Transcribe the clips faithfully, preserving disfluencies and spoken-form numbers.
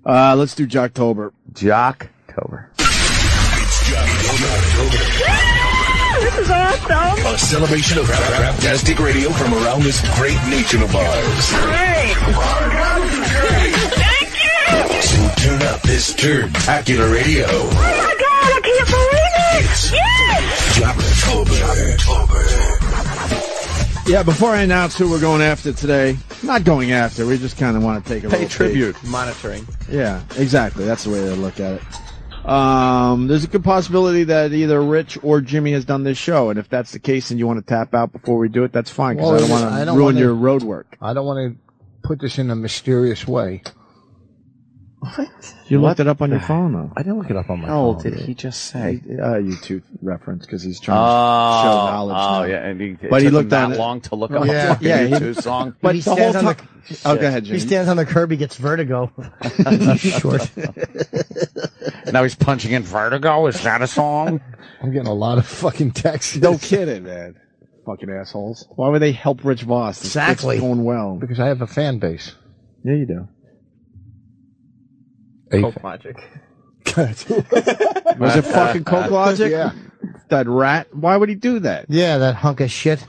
Uh, let's do Jocktober. Jocktober. It's Jocktober. This is awesome. A celebration of rap-tastic radio from around this great nation of ours. Great. Thank you. So turn up this turn-tacular radio. Oh my God, I can't believe it. It's Yes. Jocktober. Jocktober. Yeah, before I announce who we're going after today, not going after, we just kind of want to take a Pay little tribute. peek. Monitoring. Yeah, exactly. That's the way to look at it. Um, there's a good possibility that either Rich or Jimmy has done this show, and if that's the case and you want to tap out before we do it, that's fine, because Well, I don't want I to don't ruin wanna- your road work. I don't want to put this in a mysterious way. You What looked it up on the your phone, though. I didn't look it up on my How phone. did he just say? Uh, YouTube reference, because he's trying Oh, to show knowledge oh now. yeah, and he, it But he took looked him that on it- long to look up Yeah. a fucking Yeah, he- YouTube song. But He the whole stands on time... the- Oh, go ahead, He Jimmy. stands on the curb, he gets vertigo. Short. Now he's punching in Vertigo. Is that a song? I'm getting a lot of fucking texts. No kidding, man. Fucking assholes. Why would they help Rich Voss? It's- Exactly. It's going well. Because I have a fan base. Yeah, you do. A Coke Logic. Was it fucking Coke Logic? Yeah. That rat? Why would he do that? Yeah, that hunk of shit.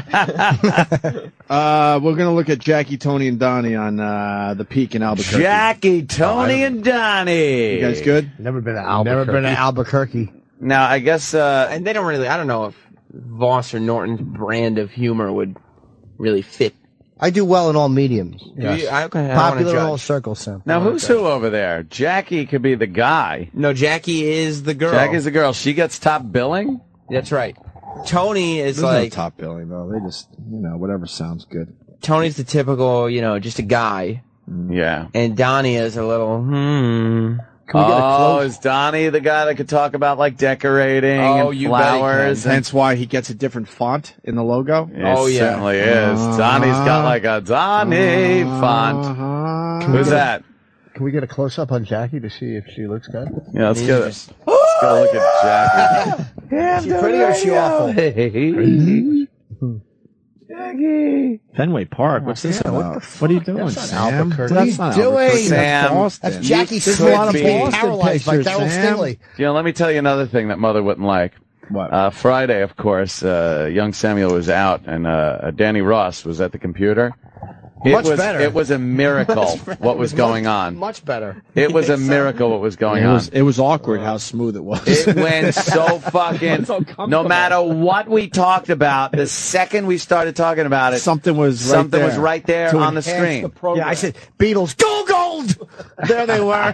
Uh, we're gonna look at Jackie, Tony, and Donnie on uh, the Peak in Albuquerque. Jackie, Tony, and Donnie. You guys good? Never been to Albuquerque. Never been to Albuquerque. Now, I guess uh, And they don't really, I don't know if Voss or Norton's brand of humor would really fit. I do well in all mediums. Do you- I, okay, I don't wanna Popular in all judge. circles, Sam. now who's who over there? Jackie could be the guy. No, Jackie is the girl. Jackie's the girl. She gets top billing. That's right. Tony is There's like, no top billing though. They just, you know, whatever sounds good. Tony's the typical, you know, just a guy. Yeah. And Donnie is a little, hmm. Can we get a Oh, close? is Donnie the guy that could talk about like decorating Oh, and you bet he flowers? and- Hence why he gets a different font in the logo. It Oh, yeah. certainly is. Uh-huh. Donnie's got like a Donnie font. Uh-huh. Who's that? Can we get a close up on Jackie to see if she looks good? Yeah, let's He's go. just- Let's go look at Jackie. Is she pretty or is she awful? Hey. Jackie. Fenway Park. What's this Yeah, what about? the What, are you fuck? doing, That's not Sam? Albuquerque. That's What are you not doing? Albuquerque. Sam, That's Boston. That's Jackie There's Smith a lot of being Boston paralyzed by pictures, Daryl Sam. Stingley. You know, let me tell you another thing that Mother wouldn't like. What? Uh, Friday, of course, uh, young Samuel was out, and uh, Danny Ross was at the computer. It Much was, better. It was a miracle what was going on. Much better. It was a miracle what was going It on. was, it was awkward how smooth it was. It went so fucking. No matter what we talked about, the second we started talking about it, Something was right something there was right there to on the enhance screen. the program. Yeah, I said, Beatles, go gold! There they were.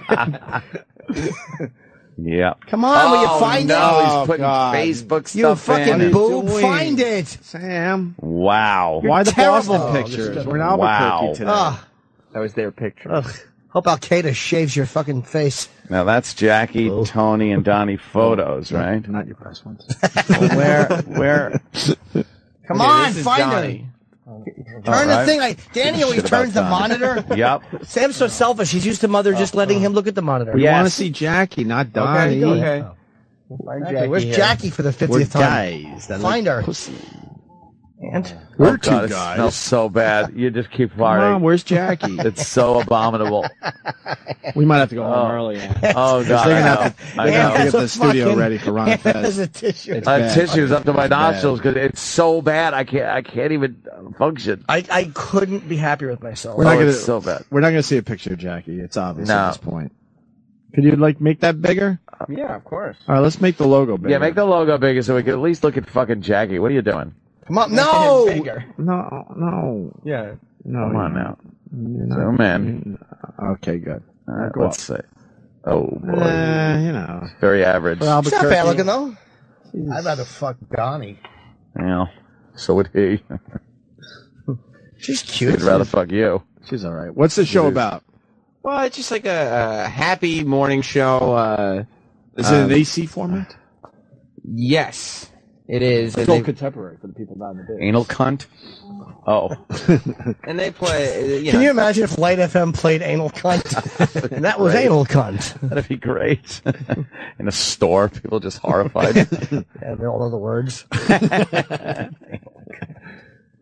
Yeah. Come on, will you Oh, find no, it? he's Oh, putting God. Facebook You stuff fucking in. boob, doing? find it! Sam. Wow. Why the terrible. Boston Oh, pictures? this We're in Albuquerque Wow. today. Ugh. That was their picture. Ugh. Hope Al Qaeda shaves your fucking face. Now that's Jackie, Oh. Tony, and Donnie photos, right? Not your best ones. Where? Where? Come Okay, on, this is find Donnie. her. Turn All the thing. right. Like Danny always Shit about turns the Donnie. monitor. Yep. Sam's so selfish. He's used to mother just letting him look at the monitor. We Yes. want to see Jackie, not Donnie. Okay. Okay, where's here. Jackie for the We're fiftieth time? guys. That Find like her. pussy. And We're Oh, two God, it guys. smells so bad. You just keep Come on, farting. where's Jackie? It's so abominable. We might have to go home Oh. early. Oh, They're God. gonna I know. have to, I they're gonna have to know. get the studio ready for Ron There's Fez. a tissue. It's I bad. have tissues up to my It's bad. nostrils because it's so bad. I can't. I can't even function. I, I couldn't be happier with myself. We're not Oh, gonna. it's so bad. We're not gonna see a picture of Jackie. It's obvious No. at this point. Could you like make that bigger? Yeah, of course. All right, let's make the logo bigger. Yeah, make the logo bigger so we can at least look at fucking Jackie. What are you doing? Come on, no. Bigger. No, no, Yeah. no. Come on you're- now. you're not- Zoom in. Okay, good. All right, Go let's see. Oh boy, Uh, you know, very average. for She's not bad Albuquerque. looking though. I'd rather fuck Donnie. Yeah, so would he. She's cute. He'd rather fuck you. She's all right. What's the show is. about? Well, it's just like a, a happy morning show. Uh, Is it um, an A C format? Yes, it is. It's And all they, contemporary for the people down the bit. Anal cunt. Oh, and they play. You Can know, you imagine if Light F M played Anal Cunt? And that was Right. Anal Cunt. that'd be great. In a store, people just horrified. Yeah, they all know the words.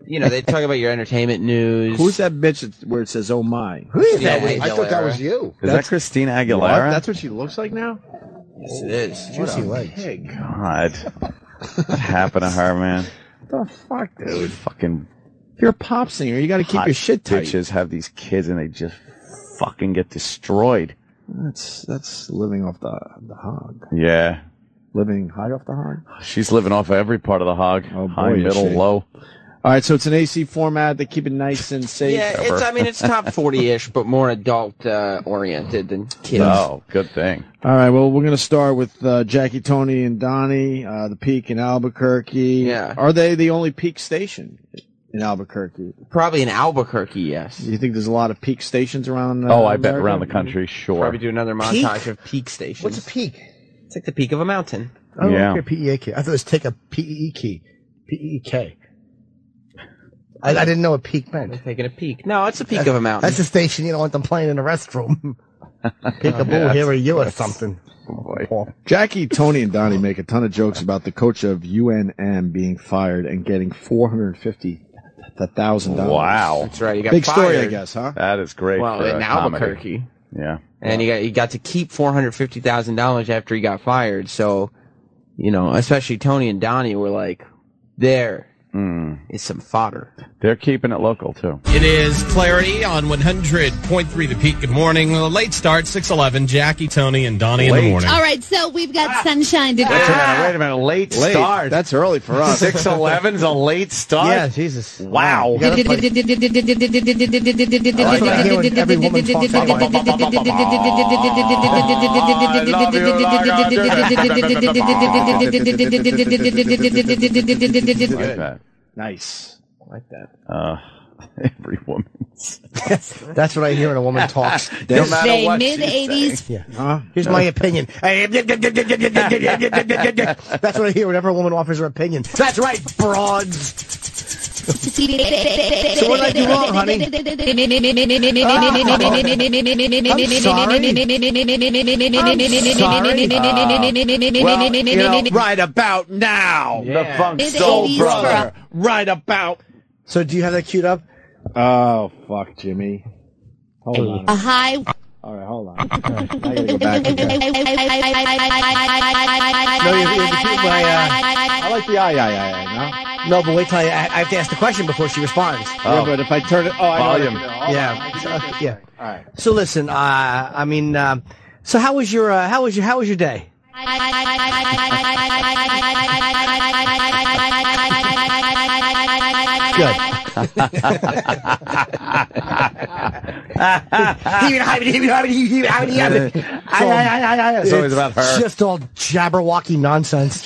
you know, they talk about your entertainment news. Who's that bitch that- where it says "Oh my"? Who is Yeah, that? I thought that was you. Is that Christina What? Aguilera? That's what she looks like now. Yes, it is. Juicy legs. Pig. God. What happened to her, man? What the fuck, dude? Fucking If you're a pop singer, you got to keep hot your shit tight. bitches have these kids and they just fucking get destroyed. That's that's living off the the hog. Yeah. Living high off the hog. She's living off of every part of the hog. Oh, boy, High, is middle, she. low. All right, so it's an A C format. They keep it nice and safe. Yeah, it's. I mean, it's top forty-ish, but more adult uh, oriented than kids. Oh, good thing. All right, well, we're going to start with uh, Jackie, Tony, and Donnie, uh, the Peak in Albuquerque. Yeah. Are they the only Peak station in Albuquerque? Probably in Albuquerque, yes. Do you think there's a lot of Peak stations around? Uh, Oh, I bet America? around the country, sure. Probably do another montage of peak stations. What's a peak? It's like the peak of a mountain. Oh, Yeah. okay, P E A K. I thought it was take a P E E key. P E E K. I, I didn't know what peak They're meant. taking a peak. No, it's a peak of a mountain. That's the station you don't want them playing in the restroom. Peekaboo, here are you or something. Boy. Jackie, Tony, and Donnie make a ton of jokes about the coach of U N M being fired and getting four hundred fifty thousand dollars. Wow. That's right. You got Big fired. story, I guess, huh? That is great. Well, for, in uh, comedy. Albuquerque. Yeah. And he got he got to keep four hundred fifty thousand dollars after he got fired. So, you know, especially Tony and Donnie were like, there Mm. is some fodder. They're keeping it local, too. It is Clarity on one hundred point three The Peak. Good morning. A late start, six eleven. Jackie, Tony, and Donnie in Late. the morning. All right, so we've got sunshine today. Wait a minute, wait a minute. Late, Late. start. That's early for us. six eleven's a late start? Yeah, Jesus. Wow. You gotta play- That's what I hear when every woman talks about Like that. Nice. I like that. Uh, every woman's. That's what I hear when a woman talks. No matter Say what mid she's eighties. saying. Huh? Here's my opinion. That's what I hear whenever a woman offers her opinion. That's right, broads. So what did I do wrong, honey? Well, you know, right about now. The Funk Mid Soul eighties Brother. Right about. So do you have that queued up? Oh, fuck, Jimmy. Hold on. a high. All right, hold on. All right, I gotta go back to that. No, you, you, you, my, uh, I like the aye, aye, aye, aye, no, but wait till I, I have to ask the question before she responds. no? Yeah, but if I turn it, oh, I know what I Volume. can do. Hold Yeah, on. so, uh, yeah. All right. So listen, uh, I mean, uh, so how was your, uh, how was your, how was your day? Good. It's always about her. Just all jabberwocky nonsense.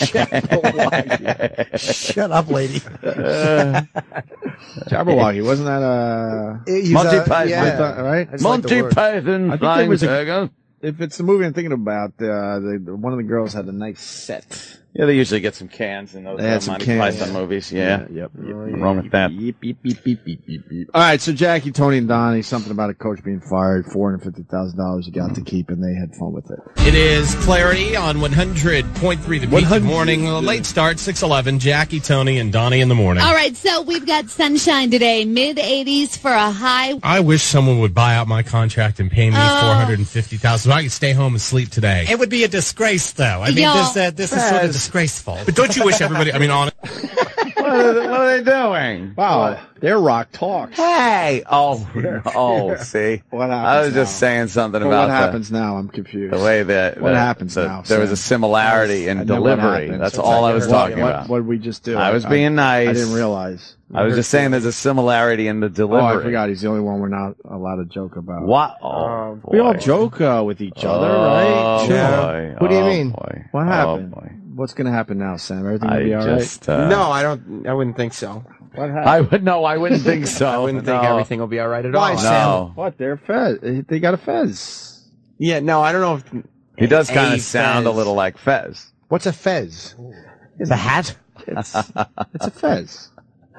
Shut up, lady. Jabberwocky, wasn't that uh He's, Monty uh, Python. yeah. I thought, right? I just like the Monty word. Python. I think there was a- Flying Tiger. If it's the movie I'm thinking about, uh, the, the one of the girls had a nice set. Yeah, they usually get some cans in those They had uh, some Monty cans. Python movies. Yeah. Yep. yep. Wrong with that. Beep, beep, beep, beep, beep, beep, beep. All right, so Jackie, Tony, and Donnie, something about a coach being fired, four hundred fifty thousand dollars you got to keep, and they had fun with it. It is Clarity on one hundred point three The Peak. Good morning. A late start, six eleven. Jackie, Tony, and Donnie in the morning. All right, so we've got sunshine today, mid eighties for a high. I wish someone would buy out my contract and pay me Oh. four hundred fifty thousand dollars so I could stay home and sleep today. It would be a disgrace, though. I mean, Yo. this, uh, this is sort of disgraceful. But don't you wish everybody, I mean, on What are, they, what are they doing? Wow, their rock talks. Hey! Oh, oh, see? What happens I was just now? saying something But about what the- happens now? I'm confused. the way that What that- happens that now, there was Sam? a similarity in I know what delivery. happened. That's So all I was what- talking what, about. What did we just do? I was being nice. I didn't realize. I was just saying there's a similarity in the Oh, delivery. I forgot. He's the only one we're not allowed to joke about. What? Oh, boy. We all joke uh, with each other, Oh, right? boy. What do you Oh, mean? boy. What Oh, happened? boy. What's going to happen now, Sam? Everything going to I be all right? just, uh, no, I don't. I wouldn't think so. What happened? I would no, I wouldn't think so. I wouldn't think No. everything will be all right at Why, all. Sam? No, What? They're fez. They got a fez. Yeah, no, I don't know if he does A kind of sound a Fez. little like Fez. What's a fez? It's a hat? It's, it's a fez.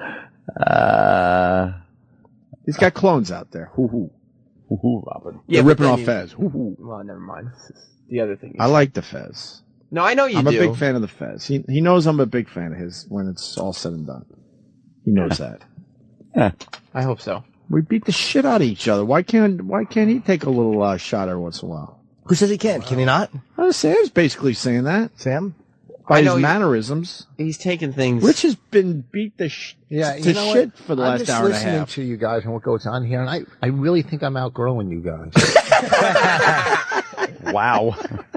Uh, He's got clones out there. Hoo hoo. hoo, hoo, Robin. Yeah, They're but ripping then off you- fez. Hoo hoo. Well, never mind. The other thing. I like the fez. No, I know you I'm do. a big fan of the fez. He he knows I'm a big fan of his when it's all said and done. He knows that. Yeah. I hope so. We beat the shit out of each other. Why can't Why can't he take a little uh, shot every once in a while? Who says he can't? Can he not? Uh, Sam's basically saying that. Sam? By I his know he- mannerisms. He's taking things. Rich has been beat the sh- Yeah, to you know shit what? for the I'm last just hour and a listening half. to you guys and what goes on here, and I, I really think I'm outgrowing you guys. Wow.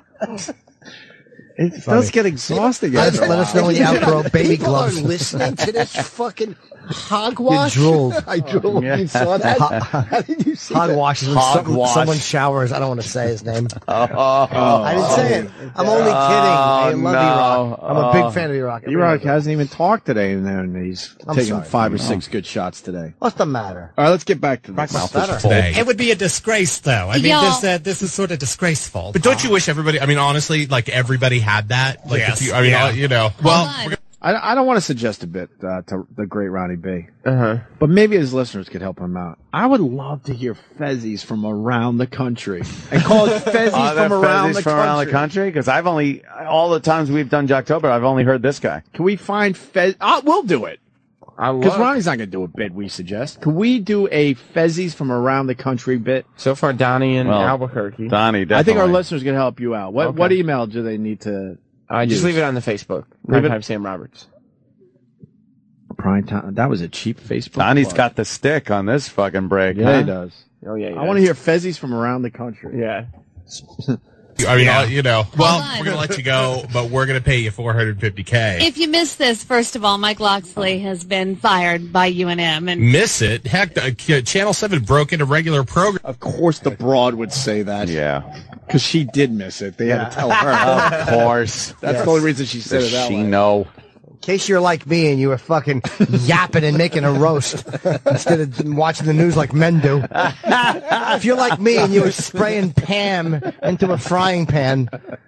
It does get exhausting. Let after us, a let us while. know when you outgrow baby People gloves. are listening to this fucking hogwash. You drooled. I drooled. Yeah. You saw that? How did you see that? Hogwash is when some, Hogwash. someone showers. I don't want to say his name. Oh, I didn't say it. I'm only kidding. I love no. E-Rock. I'm a Oh. big fan of E-Rock. E-Rock hasn't even talked today, and then he's I'm taking sorry. five or six good shots today. What's the matter? All right, let's get back to this. Today. It would be a disgrace, though. I mean, Y'all- this uh, this is sort of disgraceful. But don't you wish everybody? I mean, honestly, like everybody had that. Like, Yes. if you, I mean, Yeah. uh, you know. Well, on. we're gonna- I, I don't want to suggest a bit uh, to the great Ronnie B, Uh-huh. but maybe his listeners could help him out. I would love to hear Fezzies from around the country and call it Fezzies Are there from around Fezzies the from country. around the country? Because I've only all the times we've done Jocktober, I've only heard this guy. Can we find Fez? Uh, we'll do it. I Because love. Ronnie's not going to do a bit we suggest. Can we do a Fezzies from around the country bit? So far, Donnie and Well, Albuquerque. Donnie, definitely. I think our listeners can help you out. What Okay. what email do they need to? I just use? leave it on the Facebook. Leave it- Primetime Sam Roberts. Prime time. That was a cheap Facebook. Donnie's plug. got the stick on this fucking break. Yeah, huh? he does. Oh yeah. I want to hear Fezzies from around the country. Yeah. I mean, uh, you know. Well, on. we're gonna let you go, but we're gonna pay you four hundred fifty k. If you missed this, first of all, Mike Loxley has been fired by U N M, and Miss it? Heck, uh, Channel Seven broke into regular program. Of course, the broad would say that. Yeah. Because she did miss it. They had to tell her. Of course. That's the only reason she said Does it that she way. know? In case you're like me and you were fucking yapping and making a roast instead of watching the news like men do. If you're like me and you were spraying Pam into a frying pan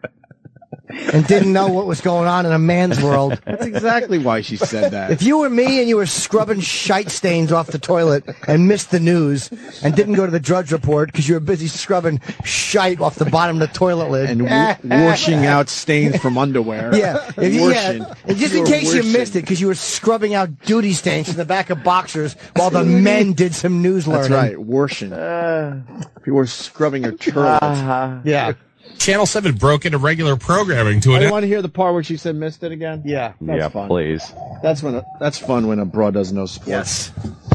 and didn't know what was going on in a man's world. That's exactly why she said that. If you were me and you were scrubbing shite stains off the toilet and missed the news and didn't go to the Drudge Report because you were busy scrubbing shite off the bottom of the toilet lid. and w- washing out stains from underwear. Yeah, if you, Washing. yeah. And just You in were case you washing. missed it, because you were scrubbing out duty stains from the back of boxers while the men did some news learning. That's right, washing. if you were scrubbing your turtles. Uh-huh. Yeah, Channel Seven broke into regular programming to I an. want to hear the part where she said missed it again. yeah. That's Yeah, fun. please. That's when that's fun when a broad doesn't know sports. Yes.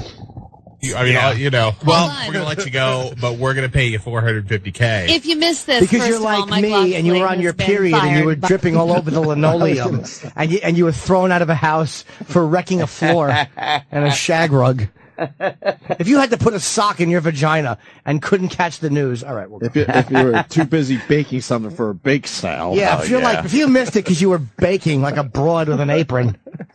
I mean, uh, you know. Well, on. we're gonna let you go, but we're gonna pay you four hundred fifty k. if you missed this, Because first you're of all, like Mike me and you were Loxley on your has been period and you were fired by- dripping all over the linoleum and you, and you were thrown out of a house for wrecking a floor and a shag rug. If you had to put a sock in your vagina and couldn't catch the news, all right. We'll If you, if you were too busy baking something for a bake sale. yeah, Oh, if you're yeah. like if you missed it because you were baking like a broad with an apron.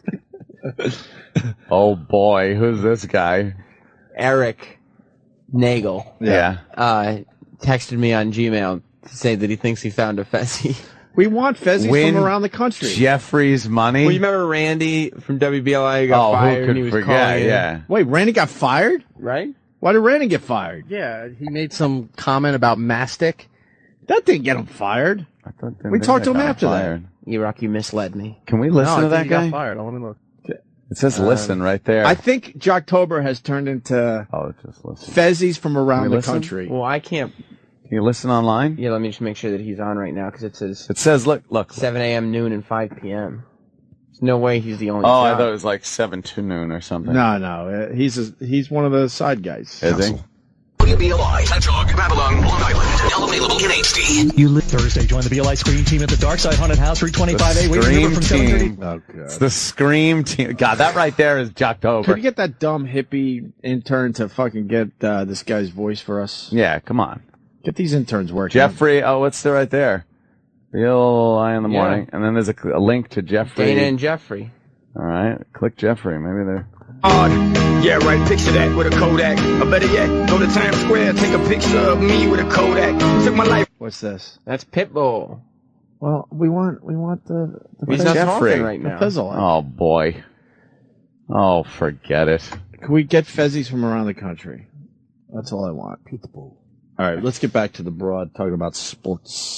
Oh boy, who's this guy? Eric Nagel Yeah. uh, texted me on Gmail to say that he thinks he found a Fezzi. We want Fezzies Win from around the country. Jeffrey's money. Well, you remember Randy from W B L I who got oh, fired who and could he was forget? calling in, Yeah. Wait, Randy got fired? right? Why did Randy get fired? Yeah, he made some comment about mastic. That didn't get him fired. I thought they- We they talked to him got after that. fired. E-Rock, you misled me. Can we listen no, to I that think he guy? got fired. I want to look. It says listen right there. I think Jocktober has turned into oh, it's just listen. Fezzies from around Can we the listen? country. Well, I can't. Can you listen online? Yeah, let me just make sure that he's on right now because it says It says look, look. seven a.m., noon, and five p.m. There's no way he's the only. Oh, I job. thought it was like seven to noon or something. No, no, uh, he's a, he's one of the side guys. Is he? W B L I, Hedgehog, Babylon, Long Island. Now available in H D. You live Thursday. Join the B L I Scream Team at the Darkside Haunted House, three twenty-five A. The Waiting Scream River from seven thirty. Team. Oh It's god. the Scream Team. God, that right there is Could you Jocktober. get that dumb hippie intern to fucking get uh, this guy's voice for us? Yeah, come on. Get these interns working. Jeffrey, oh, what's there right there? B L I in the Yeah. morning. And then there's a, a link to Jeffrey. Dana and Jeffrey. All right, click Jeffrey. Maybe they're... Odd. Yeah, right. Picture that with a Kodak. Or better yet, go to Times Square, take a picture of me with a Kodak. Took my life. What's this? That's Pitbull. Well, we want we want the, the He's not Jeffrey. talking right the now. fizzle. Oh, boy. Oh, forget it. Can we get Fezzies from around the country? That's all I want. All right, let's get back to the broad talking about sports.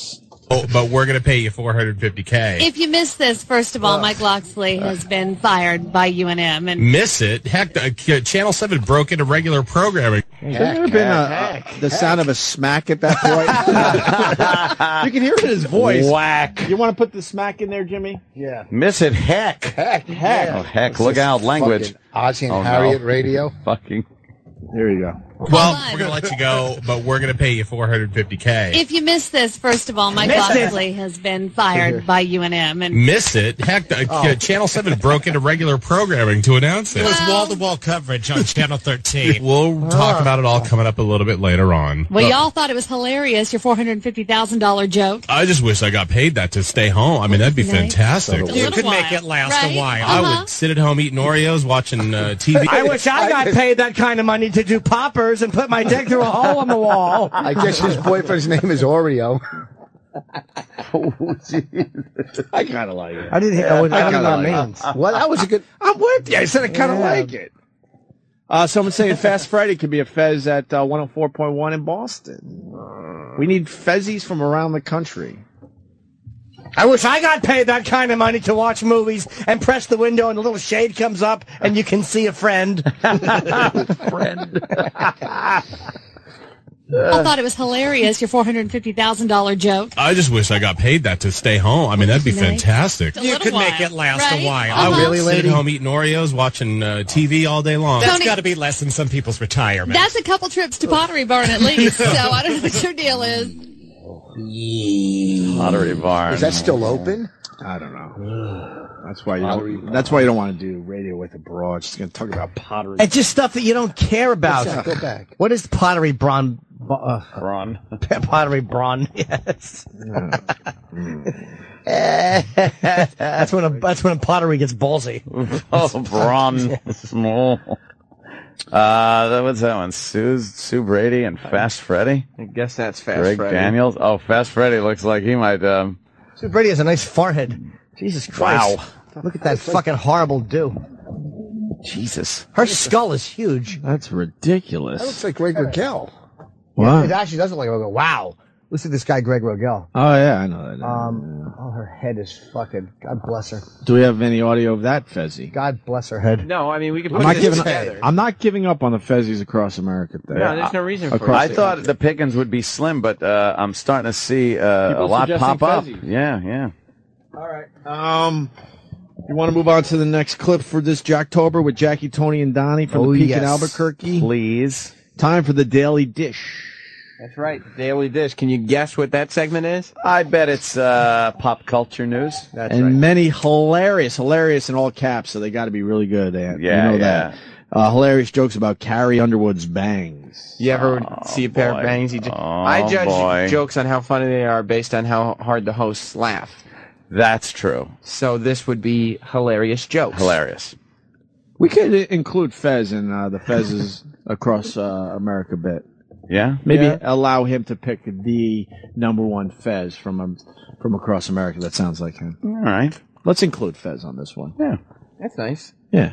Oh, but we're going to pay you four hundred fifty K. If you missed this, first of all, Mike Loxley has been fired by U N M. And Miss it? Heck, uh, Channel seven broke into regular programming. Should there have been a, a, the sound of a smack at that point? You can hear it in his voice. Whack. You want to put the smack in there, Jimmy? Yeah. Miss it? Heck. Heck. Heck. Oh, heck. Look out. Language. Ozzy and Oh, Harriet no. radio. Fucking. There you go. Well, we're going to let you go, but we're going to pay you four hundred fifty K. if you missed this, first of all, Mike Missed it. Loxley has been fired by U N M. And Miss it? Heck, uh, Channel seven broke into regular programming to announce It it. was wall-to-wall coverage on Channel thirteen. We'll talk about it all coming up a little bit later on. well, But y'all thought it was hilarious, your four hundred fifty thousand dollars joke. I just wish I got paid that to stay home. I mean, that'd be Nice. fantastic. A You little could make while, it last right? a while. I Uh-huh. would sit at home eating Oreos, watching uh, T V. I wish I got paid that kind of money to do poppers and put my dick through a hole in the wall. I guess his boyfriend's name is Oreo. I kind of like it. I didn't know what I that kinda like it. means. Well, that was a good. I'm with you. I said I kind of like it. Uh, someone's saying Fast Friday could be a Fez at uh, one oh four point one in Boston. We need Fezzies from around the country. I wish I got paid that kind of money to watch movies and press the window and a little shade comes up and you can see a friend. Friend. I thought it was hilarious, your four hundred fifty thousand dollars joke. I just wish I got paid that to stay home. I mean, that'd be Nice. fantastic. A You little could while, make it last right? a while. I would Uh-huh. Really, sit lady? at home eating Oreos, watching uh, T V all day long. That's Tony- got to be less than some people's retirement. That's a couple trips to Pottery Barn at least, so I don't know what your deal is. Pottery Barn. Is that still open? I don't know. That's why you don't. That's why you don't want to do radio with a broad. She's going to talk about pottery. It's just stuff that you don't care about. What's that? Go back. What is pottery brawn? Uh, Ron? pottery brawn, yes. that's when a that's when a pottery gets ballsy. Oh, Braun. Small. Uh, what's that one? Sue, Sue Brady and Fast Freddy? I guess that's Fast Greg Freddy. Daniels? Oh, Fast Freddy looks like he might, um... Sue Brady has a nice forehead. Jesus Christ! Wow. Look at that fucking horrible do. Jesus. Her skull is huge. That's ridiculous. That looks like Greg Raquel. What? It actually does look like a wow. Listen to this guy, Greg Rogel. Oh yeah, I know that. Um, oh, her head is fucking. God bless her. Do we have any audio of that Fezzy? God bless her head. No, I mean, we could I'm put not this giving. together. I'm not giving up on the Fezzies across America. Thing. No, there's no reason for Across it. I thought the pickings would be slim, but uh, I'm starting to see uh, People a lot suggesting pop up. Fezzies. Yeah, yeah. All right. Um, you want to move on to the next clip for this Jocktober with Jackie, Tony, and Donnie from Oh, the Peak yes. in Albuquerque? Please. Time for the Daily Dish. That's right. Daily Dish. Can you guess what that segment is? I bet it's uh, pop culture news. That's and right. many hilarious, hilarious in all caps, so they got to be really good at. Yeah, you know yeah. that. Uh, hilarious jokes about Carrie Underwood's bangs. You ever Oh, see a pair boy. of bangs? You ju- Oh, I judge boy. jokes on how funny they are based on how hard the hosts laugh. That's true. So this would be hilarious jokes. Hilarious. We could uh, include Fez in uh, the Fez's across uh, America bit. Yeah? Maybe Yeah. allow him to pick the number one Fez from um, from across America. That sounds like him. All right. Let's include Fez on this one. Yeah. That's nice. Yeah.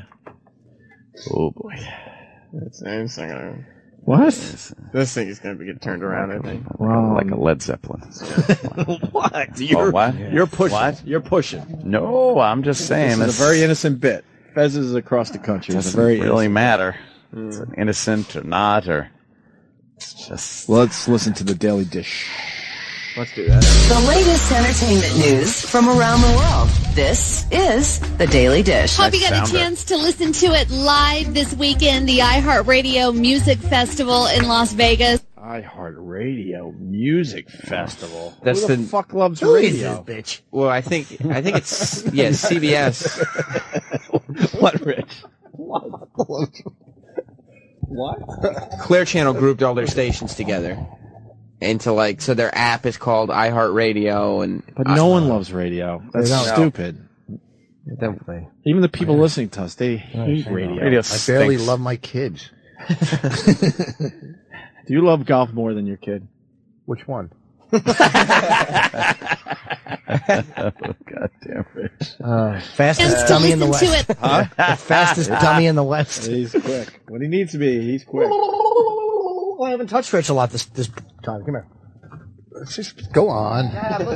Oh, boy. That's nice. Gonna, What? this thing is going to get turned around, I think. Well, Like a Led Zeppelin. what? You're, Oh, what? You're pushing. What? You're pushing. No, I'm just saying. This is a very innocent bit. Fez is across the country. It's a doesn't very really innocent- matter. It's an innocent or not, or it's just... Let's listen to the Daily Dish. Let's do that. The latest entertainment news from around the world. This is the Daily Dish. Hope you got a sounder. chance to listen to it live this weekend, the iHeartRadio Music Festival in Las Vegas. iHeartRadio Music Festival. That's Who the, the- fuck loves Who is radio? this bitch? Well, I think I think it's yeah C B S. What, Rich? What? Clear Channel grouped all their stations together into like so their app is called iHeartRadio and But no one loves radio. That's They don't. stupid. Definitely. Even the people listening to us, they hate radio. Radio I barely stinks. love my kids. Do you love golf more than your kid? Which one? Oh, God damn Rich. Uh, fastest Chance to dummy in the listen West. to it. Huh? The fastest dummy in the West. He's quick. When he needs to be, he's quick. Well, I haven't touched Rich a lot this this time. Come here. Let's just go on.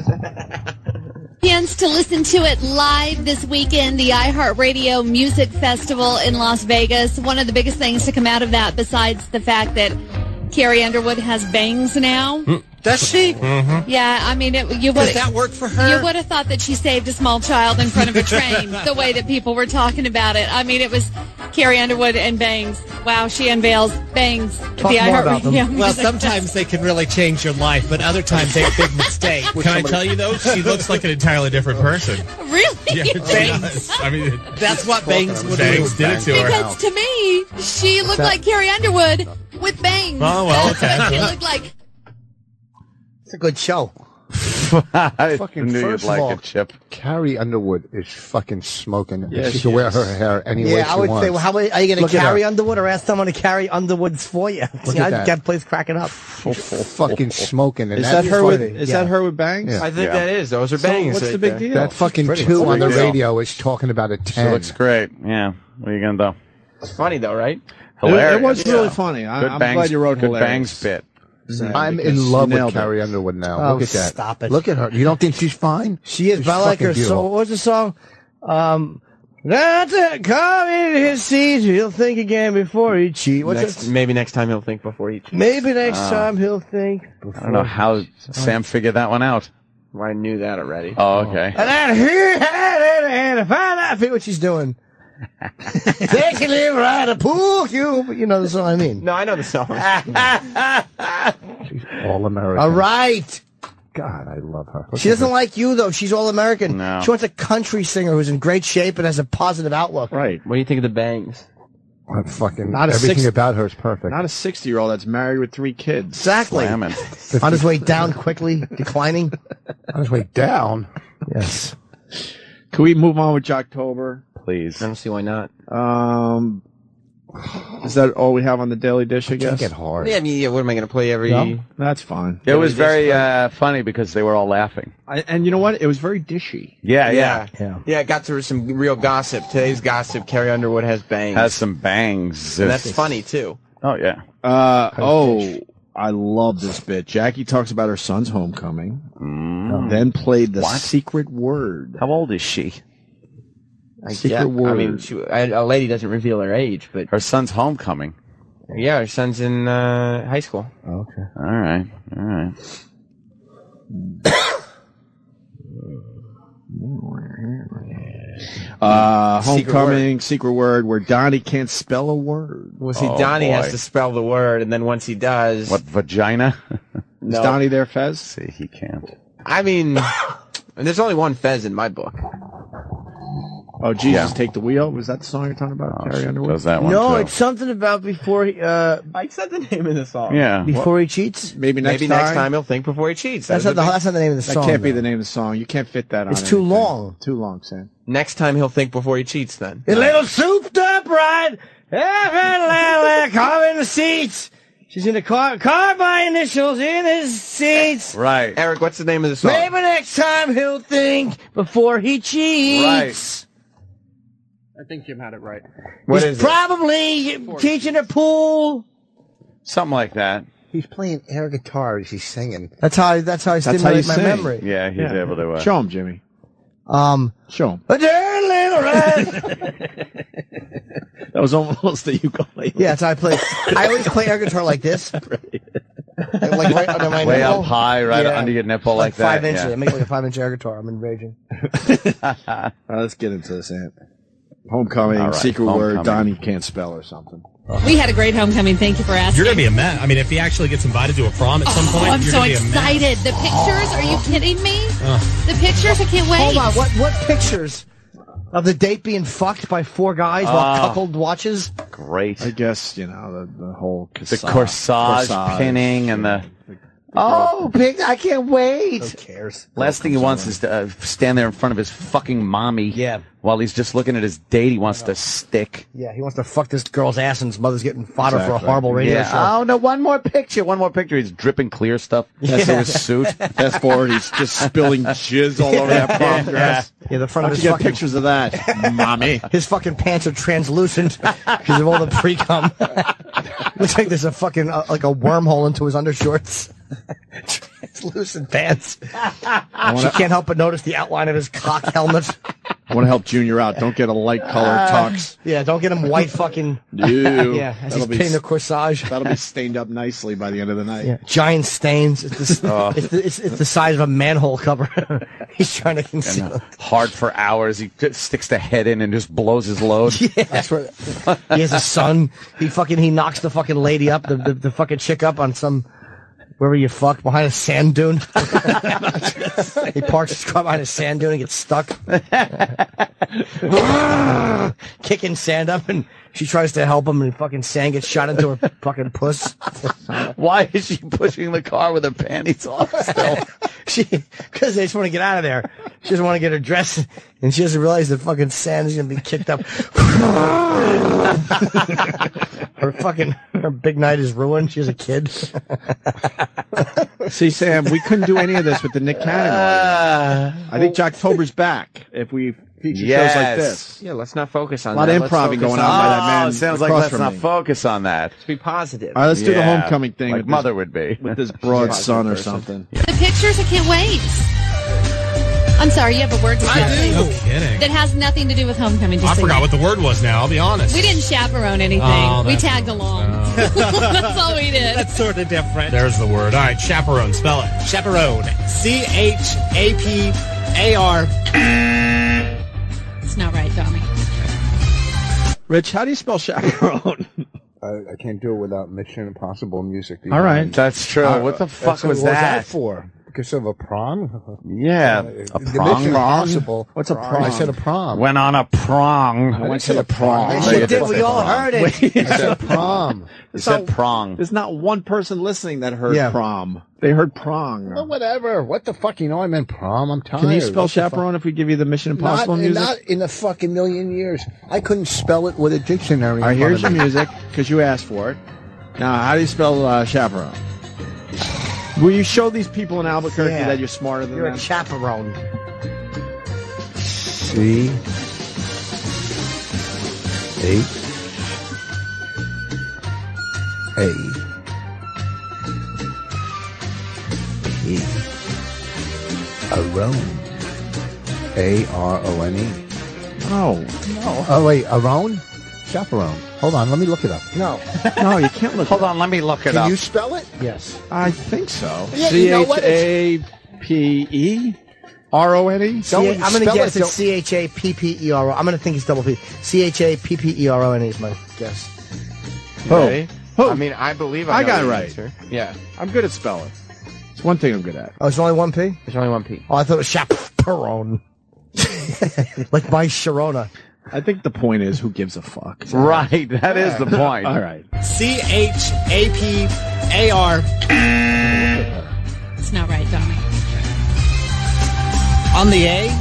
Chance to listen to it live this weekend, the iHeartRadio Music Festival in Las Vegas. One of the biggest things to come out of that, besides the fact that Carrie Underwood has bangs now. Does she? Mm-hmm. Yeah, I mean, it, you would Does that work for her? You would have thought that she saved a small child in front of a train, the way that people were talking about it. I mean, it was Carrie Underwood and bangs. Wow, she unveils bangs. Talk more about them. iHeartRadio Well, Music sometimes they can really change your life, but other times they're a big mistake. Can I tell you, though? She looks like an entirely different person. Really? Yeah, she does. I mean, That's what bangs would Bangs do. did it to her. Because to me, she looked like Carrie Underwood with bangs. Oh, well, okay. That's what she looked like. It's a good show. I Fucking knew first you'd like of all, it, Chip. Carrie Underwood is fucking smoking. Yeah, she, she can wear is. her hair any way Yeah, she I would wants. say, well, how are you going to Look at carry her. Underwood or ask someone to carry Underwoods for you? Look See, at I that. got place cracking up. fucking smoking. And Is that that's her with? funny. Is Yeah. that her with bangs? Yeah. I think Yeah. that is. Those are So bangs. what's right the big there. deal? That fucking Pretty. two on the Big deal. radio is talking about a She ten. looks great. Yeah. What are you gonna do? It's funny, though, right? Hilarious. It, it was Yeah. really funny. I, Good I'm bangs, glad you wrote good hilarious. bangs bit. I'm Because in love you with nailed it. Carrie Underwood now. Oh, Look at that. stop it. Look at her. You don't think she's fine? She is, She's but I like fucking her song. beautiful. What was the song? Um, that's it. Come in his seat. He'll think again before he cheat. What's Next, it? maybe next time he'll think before he cheats. Maybe next Uh, time he'll think. I don't know how Sam figured that one out. Well, I knew that already. Oh, okay. And then he had it and I find out. I feel what she's doing. Take a live right a pool cue. But you know the song I mean. No, I know the song. She's all American. All right. God, I love her. Look She at doesn't her. like you, though. She's all American. No. She wants a country singer who's in great shape and has a positive outlook. Right. What do you think of the bangs? Her fucking Not a everything six- about her is perfect. Not a sixty-year-old that's married with three kids. Exactly. Slamming. On his way down quickly, declining. On his way down. Yes. Can we move on with Jocktober? Please. I don't see why not. Um, is that all we have on the Daily Dish, I Can't guess? get hard. Yeah, I mean, yeah, what am I going to play every... No? That's fine. It was very uh, funny because they were all laughing. I, and you know what? It was very dishy. Yeah, yeah. Yeah. Yeah, it got to some real gossip. Today's gossip, Carrie Underwood has bangs. Has some bangs. and that's funny, too. Oh, yeah. Uh, oh, I love this bit. Jackie talks about her son's homecoming, Mm. then played the What? secret word. How old is she? I Secret get- word. I mean, she, I, a lady doesn't reveal her age, but... Her son's homecoming. Yeah, her son's in uh, high school. Okay. All right. All right. Uh, Secret homecoming, secret word, where Donnie can't spell a word. Well, see, Oh, Donnie boy. has to spell the word, and then once he does... What, vagina? Is No. Donnie there, Fez? See, he can't. I mean, and there's only one Fez in my book. Oh, Jesus, Yeah. take the wheel. Was that the song you're talking about, Oh, Carrie she Underwood? does that one, No, too. it's something about before he, uh, I said the name of the song. Yeah. before he cheats. Maybe next Maybe time. next time he'll think before he cheats. That's That not, is the, a that's not the name of the That song. can't be though. the name of the song. You can't fit that on It's too anything. long. Too long, Sam. big- Next time he'll think before he cheats, then. A little souped up ride. Car in the seats. She's in the car. Car by initials in his seats. Right. Eric, what's the name of the song? Maybe next time he'll think before he cheats. I think Jim had it right. What He's is it? probably teaching a pool. Something like that. He's playing air guitar as he's singing. That's how I, that's how I That's how stimulate you my sing. memory. Yeah, he's able to. Uh, Show him, Jimmy. Um, Show him. a dirty little ride. That was almost the ukulele. Yeah, that's how I play. I always play air guitar like this. Like right under my way nipple. up high, right Yeah. under your nipple like, like, that. five inches. yeah. I make it like a five inch air guitar. I'm enraging. All right, let's get into this, Ant. Homecoming, All right, secret word, homecoming. Donnie can't spell or something. We had a great homecoming. Thank you for asking. You're going to be a mess. I mean, if he actually gets invited to a prom at some Oh, point, I'm you're so going to be a mess. excited. The pictures, are you kidding me? Ugh. The pictures, I can't wait. Hold on. What what pictures of the date being fucked by four guys while Ah. coupled watches? Great. I guess, you know, the, the whole The corsage, corsage, pinning and the. Oh, pig! I can't wait. Who cares? Last thing he wants is to uh, stand there in front of his fucking mommy. Yeah. While he's just looking at his date, he wants to stick. Yeah, he wants to fuck this girl's ass, and his mother's getting fodder for a Exactly. horrible radio Yeah. show. Oh no! One more picture. One more picture. He's dripping clear stuff. That's in his suit. Fast forward, he's just spilling jizz all over that prom dress. Yeah, the front How'd of you his get fucking pictures of that, mommy? his fucking pants are translucent because of all the pre cum. Looks like there's a fucking uh, like a wormhole into his undershorts. his loosened pants. wanna- She can't help but notice the outline of his cock helmet. I want to help Junior out. Don't get a light colored tux. Yeah, don't get him white fucking. Ew. Yeah, as he's That'll be painting the s- corsage. That'll be stained up nicely by the end of the night. Yeah, giant stains. It's the, Oh. it's, the, it's, it's the size of a manhole cover. He's trying to conceal it. Hard for hours. He just sticks the head in and just blows his load. Yeah. That's what. He has a son. He fucking he knocks the fucking lady up, the the, the fucking chick up on some wherever you fuck behind a sand dune. He parks his car behind a sand dune and gets stuck, kicking sand up, and she tries to help him, and fucking sand gets shot into her fucking puss. Why is she pushing the car with her panties off still? She because they just want to get out of there. She doesn't want to get her dress, and she doesn't realize that fucking sand is gonna be kicked up. Her fucking her big night is ruined. She has a kid. See, Sam, we couldn't do any of this with the Nick Cannon audience. I think Jocktober's back if we feature Yes. shows like this. Yeah, let's not focus on A lot that. of Let's improv-ing focus going on- on by that Oh, man. sounds like across let's from not me. focus on that. Let's be positive. All right, let's do the Yeah, homecoming thing. like with mother this, would be. with this broad Positive son or person. something. The pictures, I can't wait. I'm sorry, you have a word to say No kidding. that has nothing to do with homecoming. Just I so forgot you- what the word was now, I'll be honest. We didn't chaperone anything. Oh, we that's- tagged along. That's all we did. That's sort of different. There's the word. All right, chaperone, spell it. Chaperone. C H A P A R. It's not right, Donnie. Rich, how do you spell chaperone? I, I can't do it without Mission Impossible music. All right. That's true. Uh, what the fuck that's- was what that? for? Because of a prom? Yeah, Uh, a the prong. Mission Impossible. What's a prong? I said a prom. Went on a prong. I went to the prom. Yes, No, you you did. did We say all prom. heard it. I said prom. You said prong. There's not one person listening that heard Yeah. prom. They heard prong. Well, whatever. What the fuck? You know I meant prom. I'm tired. Can you spell What the fuck? chaperone if we give you the Mission Not, Impossible music? not in a fucking million years. I couldn't spell it with a dictionary. All right, in front here's your of me. music because you asked for it. Now, how do you spell uh, chaperone? Will you show these people in Albuquerque Yeah. that you're smarter than You're them? a chaperone. C H A P Around. A R O N E. No, No. Oh wait, around? Chaperone. Hold on, let me look it up. No. no, you can't look. Hold on, let me look it Can up. you spell it? Yes. I think so. Yeah, C you know H what? A P E R O N E. C- I'm going to spell guess it, it's C H A P P E R O. I'm going to think it's double P. C H A P P E R O N E is my guess. Ready? Who? I mean, I believe I, I know got it the right. answer. Yeah. I'm good at spelling. It's one thing I'm good at. Oh, it's only one P? There's only one P. Oh, I thought it was chaperone. Like my Sharona. I think the point is, who gives a fuck? Right, that is the point. All right. C H A P A R. It's not right, Donnie. On the A.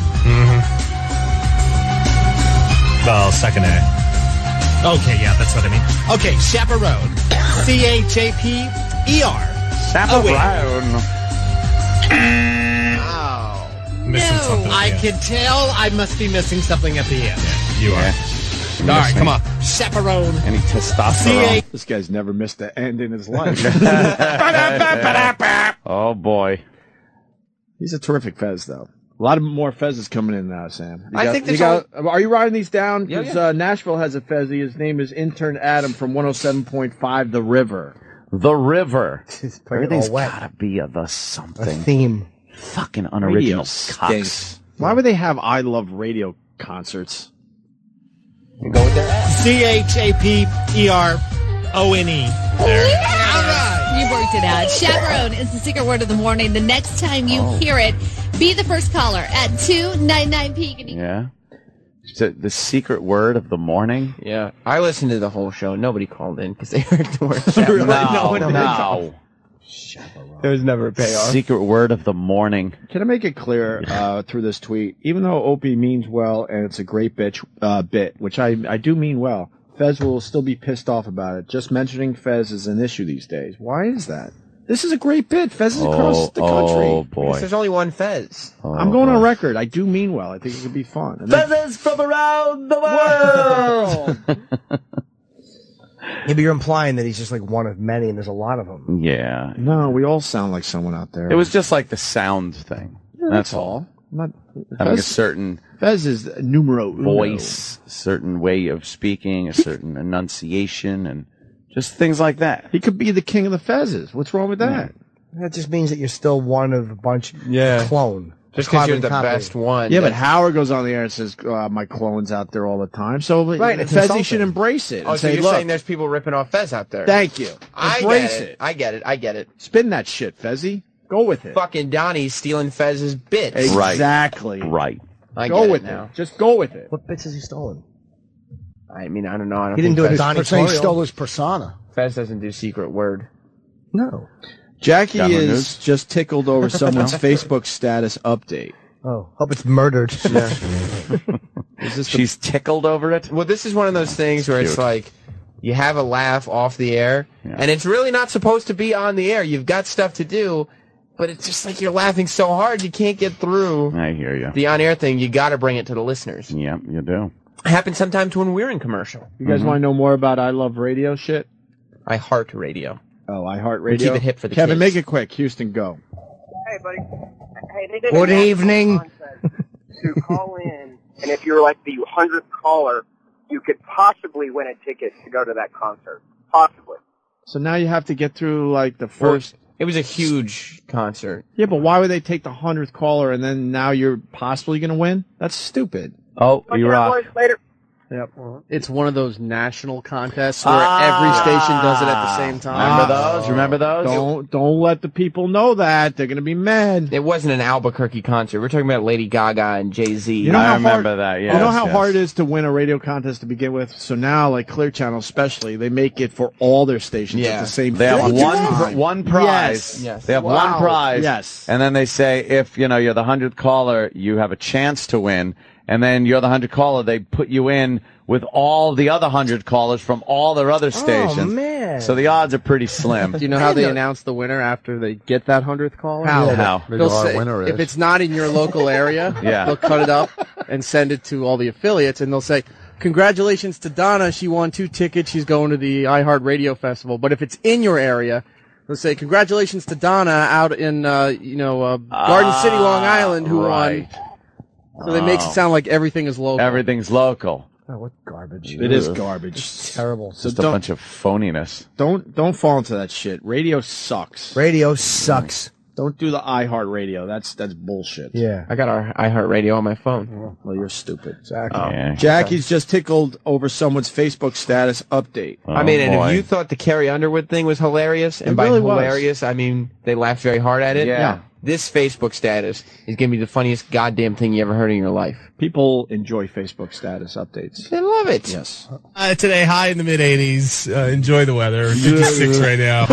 Well, second A. Okay, yeah, that's what I mean. Okay, chaperone. C H A P E R. Chaperone. Missing No. something. I yeah. can tell I must be missing something at the end. You are. All right, come on. Chaperone. Any C testosterone? H. This guy's never missed an end in his life. Oh boy. He's a terrific Fez, though. A lot of more Fezes coming in now, Sam. You I got- think you there's got, Are you writing these down? Yeah, Because yeah. uh, Nashville has a Fezzy. His name is Intern Adam from one oh seven point five The River. The river. Everything's Everything's all wet. gotta be a the A something. theme. Fucking Radio unoriginal stinks. cocks. Why would they have I Love Radio concerts? You go with their ass. C H A P E R O N E. You worked it out. Chaperone is the secret word of the morning. The next time you Oh. hear it, be the first caller at two ninety-nine P. Can you- Yeah. So the secret word of the morning? Yeah. I listened to the whole show. Nobody called in because they heard the word chaperone. No, one no. did. There was never a payoff. Secret word of the morning. Can I make it clear uh, through this tweet? Even though Opie means well and it's a great bitch uh, bit, which I, I do mean well, Fez will still be pissed off about it. Just mentioning Fez is an issue these days. Why is that? This is a great bit. Fez is across Oh, the country. oh Because boy. there's only one Fez. Oh, I'm going on boy. record. I do mean well. I think it could be fun. And then- Feathers from around the world. Maybe you're implying that he's just like one of many, and there's a lot of them. Yeah. No, we all sound like someone out there. It was just like the sound thing. Yeah, that's that's all. all. Not, Having a Fez- certain Fez is numero uno. voice, a certain way of speaking, a certain enunciation, and just things like that. He could be the king of the Fezzes. What's wrong with that? That just means that you're still one of a bunch Yeah. clone. Just because you're Carbon the copy. best one. Yeah, but Howard goes on the air and says, uh, my clone's out there all the time. So Right, it's Fezzy insulting. should embrace it. Oh, and so say, you're look, saying there's people ripping off Fez out there? thank you. I Embrace get it. it. I get it. I get it. Spin that shit, Fezzy. Go with it. Fucking Donnie's stealing Fez's bits. Exactly. Right. I Go get with it now. it. Just go with it. What bits has he stolen? I mean, I don't know. I don't He didn't think do it Fez, Donnie Saying he Toriel. stole his persona. Fez doesn't do secret word. No. Jackie Got my is news? just tickled over someone's Facebook status update. Oh, hope it's murdered. Yeah. Is this the She's tickled over it. Well, this is one of those things where it's Cute. like you have a laugh off the air, Yeah. and it's really not supposed to be on the air. You've got stuff to do, but it's just like you're laughing so hard you can't get through I hear you. the on-air thing. You got to bring it to the listeners. Yeah, you do. It happens sometimes when we're in commercial. You guys want to know more about I Love Radio shit? I heart radio. Oh, I Heart Radio. keep it hip for the Kevin, kids. make it quick. Houston, go. Hey, buddy. Hey, they did Good a evening. contest to call in, and if you're like the hundredth caller, you could possibly win a ticket to go to that concert. Possibly. So now you have to get through like the first. It was a huge concert. Yeah, but why would they take the hundredth caller and then now you're possibly going to win? That's stupid. Oh, But you yeah, rock. boys, later. Yep. It's one of those national contests where Ah. every station does it at the same time. Remember those? Remember those? Don't don't let the people know that. They're going to be mad. It wasn't an Albuquerque concert. We're talking about Lady Gaga and Jay-Z. You know I how remember hard, that, You yes, know how yes. hard it is to win a radio contest to begin with? So now, like Clear Channel especially, they make it for all their stations Yeah. at the same They have time. one pr- one prize. Yes. Yes. They have Wow. one prize. Yes. And then they say if, you know, you're the hundredth caller, you have a chance to win. And then you're the hundredth caller, they put you in with all the other hundred callers from all their other stations. Oh, man. So the odds are pretty slim. Do you know how they announce the winner after they get that hundredth caller? How? How? Maybe They'll our say, winner if is. it's not in your local area, Yeah. they'll cut it up and send it to all the affiliates, and they'll say, congratulations to Donna. She won two tickets. She's going to the iHeart Radio Festival. But if it's in your area, they'll say, congratulations to Donna out in, uh, you know, uh, Garden City, Long Island, who right. won. So they makes it sound like everything is local. Everything's local. Oh, what garbage. It is garbage. Terrible. So Just a don't, bunch of phoniness. don't don't fall into that shit. Radio sucks. Radio sucks. Don't do the iHeart Radio. That's that's bullshit. Yeah. I got our iHeart Radio on my phone. Well, you're stupid. Exactly. Yeah. Jackie's just tickled over someone's Facebook status update. Oh, I mean, and boy. if you thought the Carrie Underwood thing was hilarious, and It by really was. hilarious, I mean they laughed very hard at it. Yeah. This Facebook status is going to be the funniest goddamn thing you ever heard in your life. People enjoy Facebook status updates. They love it. Yes. Uh, today, high in the mid eighties. Uh, enjoy the weather. fifty-six right now.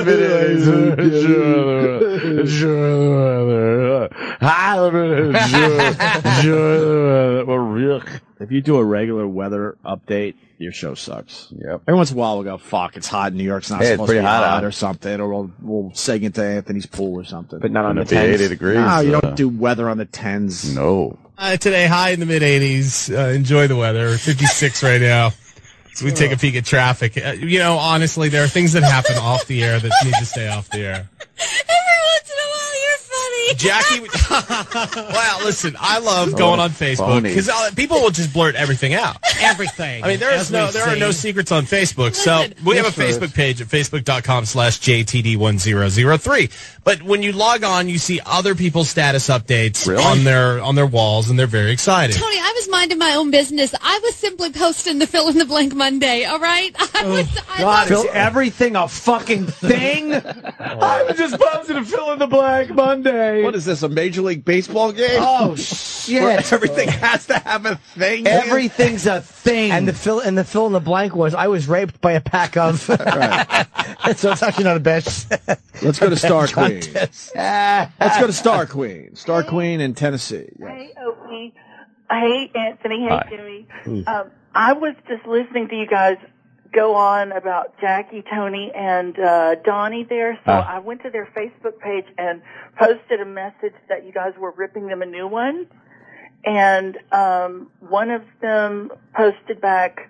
If you do a regular weather update, your show sucks. Yep. Every once in a while, we'll go, fuck, it's hot in New York. It's not Hey, it's supposed to pretty be hot hot, out. or something. Or we'll, we'll seg into Anthony's pool or something. But not on the It'll be tens. eighty degrees. No, you uh, don't do weather on the tens. No. Uh, today, high in the mid eighties. Uh, enjoy the weather. fifty-six right now. So we take a peek at traffic. Uh, you know, honestly, there are things that happen off the air that need to stay off the air. Every once in a while, you're funny. Jackie, well, listen, I love going on Facebook because people will just blurt everything out. Everything. I mean, there is as no, we there are no see. secrets on Facebook. So we have a Facebook page at facebook.com slash JTD1003. But when you log on, you see other people's status updates Really? on their on their walls, and they're very excited. Tony, I was minding my own business. I was simply posting the fill in the blank Monday, all right? I was, I God, was, is everything a fucking thing? I was just posting a fill in the blank Monday. What is this, a Major League Baseball game? Oh, Where shit. everything has to have a thing. Everything's a thing. And the fill and the fill in the blank was I was raped by a pack of. So it's actually not a bad. Let's go to Star Queen. contest. Let's go to Star Queen. Star Queen in Tennessee. Yes. Hey, Opie. Hey, Anthony. Hey, Hi. Jimmy. Um, I was just listening to you guys go on about Jackie, Tony, and uh, Donnie there. So Ah. I went to their Facebook page and posted a message that you guys were ripping them a new one. And um, one of them posted back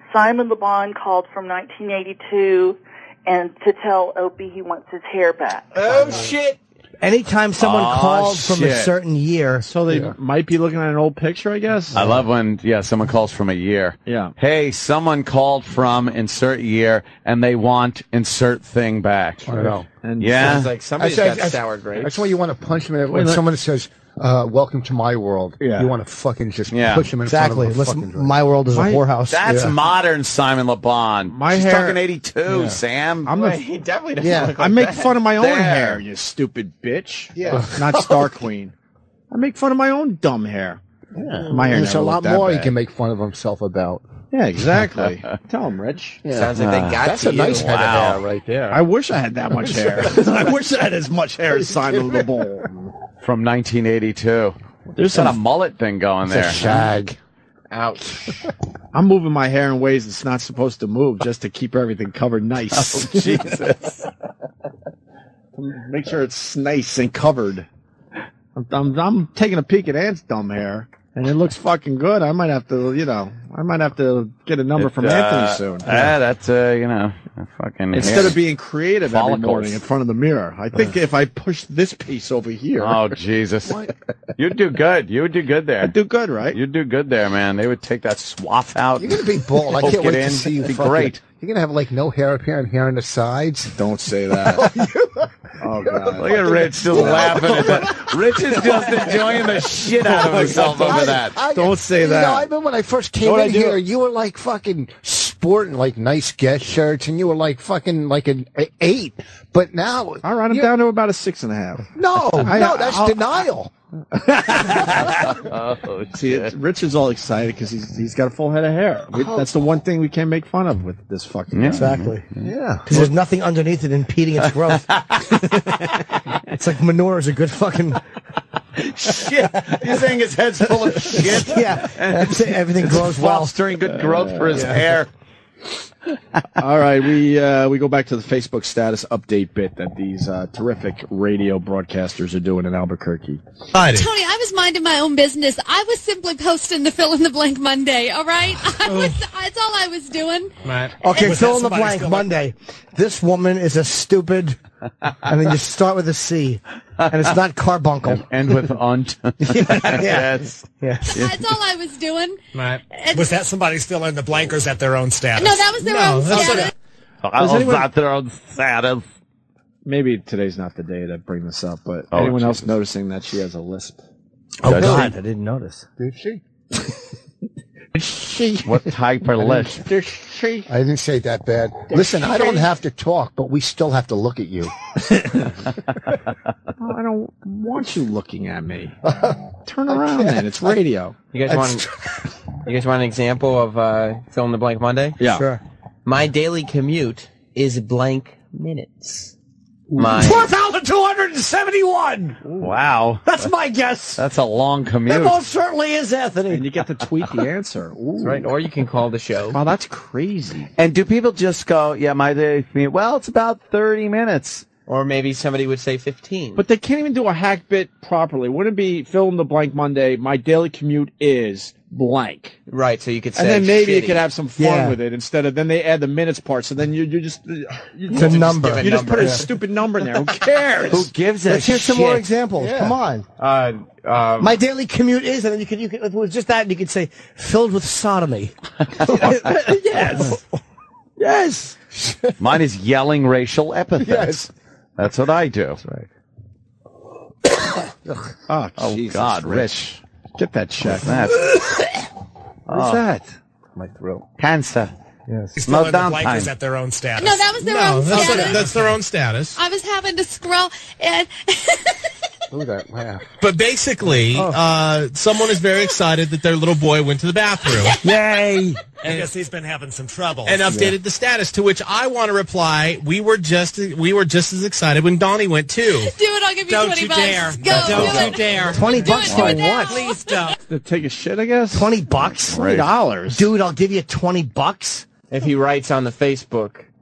Simon LeBon called from nineteen eighty-two and to tell Opie he wants his hair back. Oh, shit. Anytime someone Oh, calls from a shit. certain year. So they Yeah. might be looking at an old picture, I guess. I love when, yeah, someone calls from a year. Yeah. Hey, someone called from insert year, and they want insert thing back. I know. And yeah. Sounds like somebody's That's- got that's- sour grapes. That's why you want to punch them when Wait, let- someone says, uh, "Welcome to my world." Yeah. You want to fucking just Yeah. push them in Exactly. front of a fucking Listen, drink. my world is a My- whorehouse. That's Yeah. modern Simon LeBon. My She's hair- talking eighty-two, Yeah. Sam. I'm Well, the, he definitely doesn't Yeah. look I like make that. fun of my own There. hair, you stupid bitch. Yeah. Not Star Queen. I make fun of my own dumb hair. Yeah. My hair There's a never lot looked that more he bad. can make fun of himself about. Yeah, exactly. Tell him, Rich. Yeah. Sounds like they got That's to a nice you. head Wow. of hair right there. I wish I had that much hair. I wish I had as much hair as Simon LeBon. From nineteen eighty-two. There's Got a some. mullet thing going It's there. a shag. Ouch. I'm moving my hair in ways it's not supposed to move, just to keep everything covered nice. Oh, Jesus. Make sure it's nice and covered. I'm, I'm, I'm taking a peek at Ant's dumb hair, and it looks fucking good. I might have to, you know, I might have to get a number It, from uh, Anthony soon. Yeah, that's, uh, you know, a fucking. Instead hair. of being creative Follicles. every morning in front of the mirror, I think if I push this piece over here, Oh, Jesus. You'd do good. You would do good there. I'd do good, right? You'd do good there, man. They would take that swath out. You're gonna be bald. I Poke can't it wait in. to see you. It'd be fucking- great. You're gonna have like no hair up here and hair on the sides. Don't say that. Oh God! Look at Rich still laughing at that. Rich is just enjoying the shit out of himself over that. I- Don't say you that. know, I remember when I first came Know what in I do? here, you were like fucking sporting like nice guest shirts, and you were like fucking like an a- eight. But now, All right, I'm you- down to about a six and a half. No, I- no, that's I'll- denial. Oh, See, it's, Rich is all excited because he's he's got a full head of hair. We- that's the one thing we can't make fun of with this fucking. Yeah. guy. Exactly. Yeah. Because there's nothing underneath it impeding its growth. It's like manure is a good fucking. Shit. You're saying his head's full of shit? Yeah. That's it. Everything grows well. Fostering good growth for his hair. All right, we uh, we go back to the Facebook status update bit that these uh, terrific radio broadcasters are doing in Albuquerque. Tony, I was minding my own business. I was simply posting the fill in the blank Monday, all right? I was, that's all I was doing. Right. Okay, Was fill that in the somebody blank still like- Monday. This woman is a stupid. And then you start with a C. And it's not carbuncle. And with unt. Yes. Yes. That's all I was doing. Right. It's- Was that somebody still in the blank, or is that their own status? No, that was their No, own that's status. I'll anyone- about their own status. Maybe today's not the day to bring this up, but Oh, anyone else Jesus. noticing that she has a lisp? Oh, Does God. she? I didn't notice. Did she? She. What type of lisp? She. I didn't say that bad. Listen, I don't have to talk, but we still have to look at you. Oh, I don't want you looking at me. Turn around, man. It's radio. You guys want? You guys want an example of uh, fill in the blank Monday? Yeah. Sure. My daily commute is blank minutes. My four thousand two hundred seventy-one. Wow. That's my guess. That's a long commute. It most certainly is, Anthony. And you get to tweet the answer. Ooh. That's right, or you can call the show. Wow, that's crazy. And do people just go, yeah, my day commute, well, it's about thirty minutes. Or maybe somebody would say fifteen. But they can't even do a hack bit properly. Wouldn't it be fill in the blank Monday? My daily commute is blank. Right, so you could say And then maybe you shitty. could have some fun Yeah. with it instead of then they add the minutes part. So then you you just you It's a number. give a You just number. put a Yeah. stupid number in there. Who cares? Who gives a Let's hear some shit? more examples. Come on. Uh, uh, My daily commute is, and then you could, you could, if it was just that, you could say, filled with sodomy. Yes. Yes. Mine is yelling racial epithets. That's what I do. That's right. Oh, Oh, Jesus, God, Rich. Rich. Get that check. That. What's that? My throat. Cancer. Yes. Still No in the blank, or downtime. is that their own status? No, that was their No, own that's, status. that's their own status. I was having to scroll and Ooh, that laugh. But basically, uh, someone is very excited that their little boy went to the bathroom. Yay! I guess he's been having some trouble. And updated the status, to which I want to reply, we were just we were just as excited when Donnie went too. do it. I'll give you Don't twenty you bucks. dare. Go, Don't do you it. dare. twenty Do bucks it, for do it now. what? Please don't. To take a shit, I guess. twenty bucks? Twenty dollars. Dude, I'll give you twenty bucks. if he writes on the Facebook,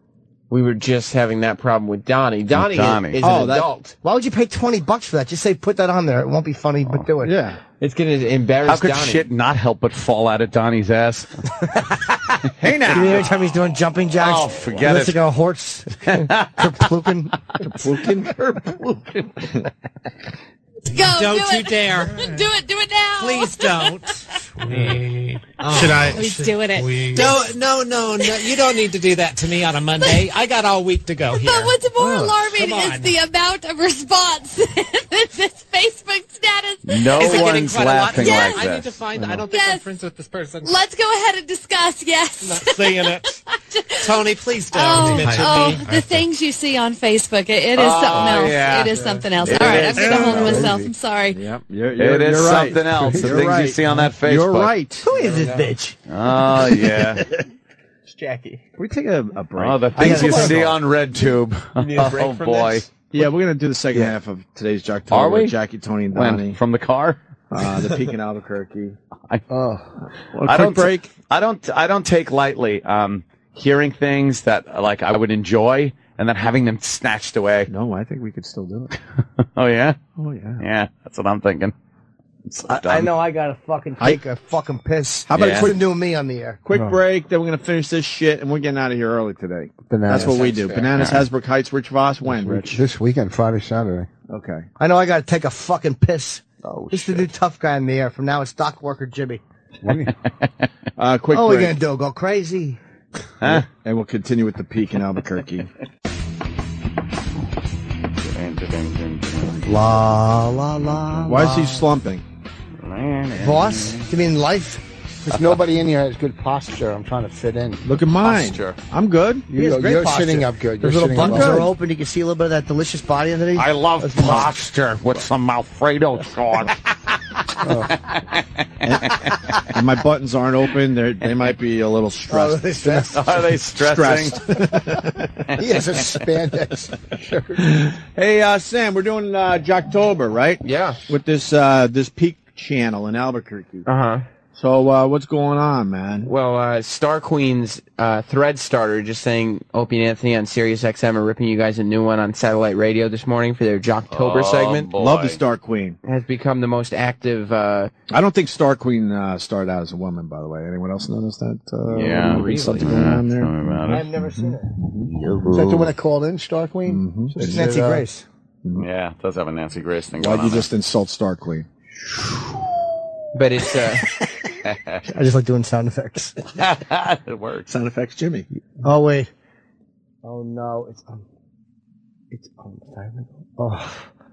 we were just having that problem with Donnie. Donnie, Donnie. is, is Oh, an that- adult. Why would you pay twenty bucks for that? Just say put that on there. It won't be funny, but do it. Yeah. It's going to embarrass How could Donnie. shit not help but fall out of Donnie's ass? Hey now. Every time he's doing jumping jacks, Oh, forget lifting it. a horse, kerplukin, kerplukin. Go, Don't do you it. dare. Do it, do it now. Please don't. Should I? He's doing it. We, No, no, no, no. You don't need to do that to me on a Monday. I got all week to go here. But what's more Oh, alarming come is on. the amount of response in this Facebook status. No Is it getting one's quite a lot? laughing Yes. like I need to this. find. I don't think Yes. I'm friends with this person. Let's go ahead and discuss. Yes. Not seeing it. Tony, please don't Oh, mention oh, me. the things you see on Facebook. It, it is Oh, something else. yeah. It is something else. It All right, is I'm going to hold something myself. else. I'm sorry. Yep. You're, you're, It is you're right. something else. The You're things right. you see on that Facebook. You're right. Who is this bitch? Oh, yeah. It's Jackie. Can we take a, a break? Oh, the I things gotta you go. see on RedTube. need a break Oh, from boy. this? Yeah, we're gonna do the second half of today's Jocktober. Are we? with Jackie, Tony, and Donnie. When? From the car? Uh, the peak in Albuquerque. I, Oh, I don't break. I don't. I don't take lightly um, hearing things that like I would enjoy and then having them snatched away. No, I think we could still do it. Oh yeah. Oh yeah. Yeah, that's what I'm thinking. I'm so I, I dumb. know I gotta fucking take a fucking piss. How about a put quick- a new me on the air? Quick break, then we're gonna finish this shit, and we're getting out of here early today. Bananas. That's what we do. fair. Bananas, Hasbrook Heights, Rich Voss. When, Rich? This weekend, Friday, Saturday. Okay. I know I gotta take a fucking piss. Oh, Just to do tough guy in the air. From now it's Doc Worker Jimmy. Uh, quick Oh, we're break. gonna do go crazy. Huh? And we'll continue with the peak in Albuquerque. La la la. Why is he slumping? Boss? Do you mean life? There's nobody in here has good posture. I'm trying to fit in. Look at mine. Posture. I'm good. He has You, great you're posture. sitting up good. You're Those little sitting up buttons well. are open. You can see a little bit of that delicious body underneath. I love That's posture with some Alfredo sauce. And my buttons aren't open. They they might be a little Oh, stressed. they stressed. Are they stressing? Stressed. He has a spandex shirt. Hey, uh, Sam, we're doing uh, Jocktober, right? Yeah. With this uh, this peak channel in Albuquerque. Uh huh. So uh, what's going on, man? Well, uh, Star Queen's uh, thread starter just saying Opie and Anthony on Sirius X M are ripping you guys a new one on satellite radio this morning for their Jocktober Oh, segment. boy. Love the Star Queen. It has become the most active. Uh, I don't think Star Queen uh, started out as a woman, by the way. Anyone else notice that? Uh, Yeah, really? Something going on there? Tell me about it. I've never seen it. Is that the one that called in, Star Queen? Mm-hmm. It's Nancy it, uh, Grace. Yeah, it does have a Nancy Grace thing Why'd going you on. just insult Star Queen? but it's uh, I just like doing sound effects. there. It works. Sound effects, Jimmy. Oh wait. Oh no, it's um, it's um, oh.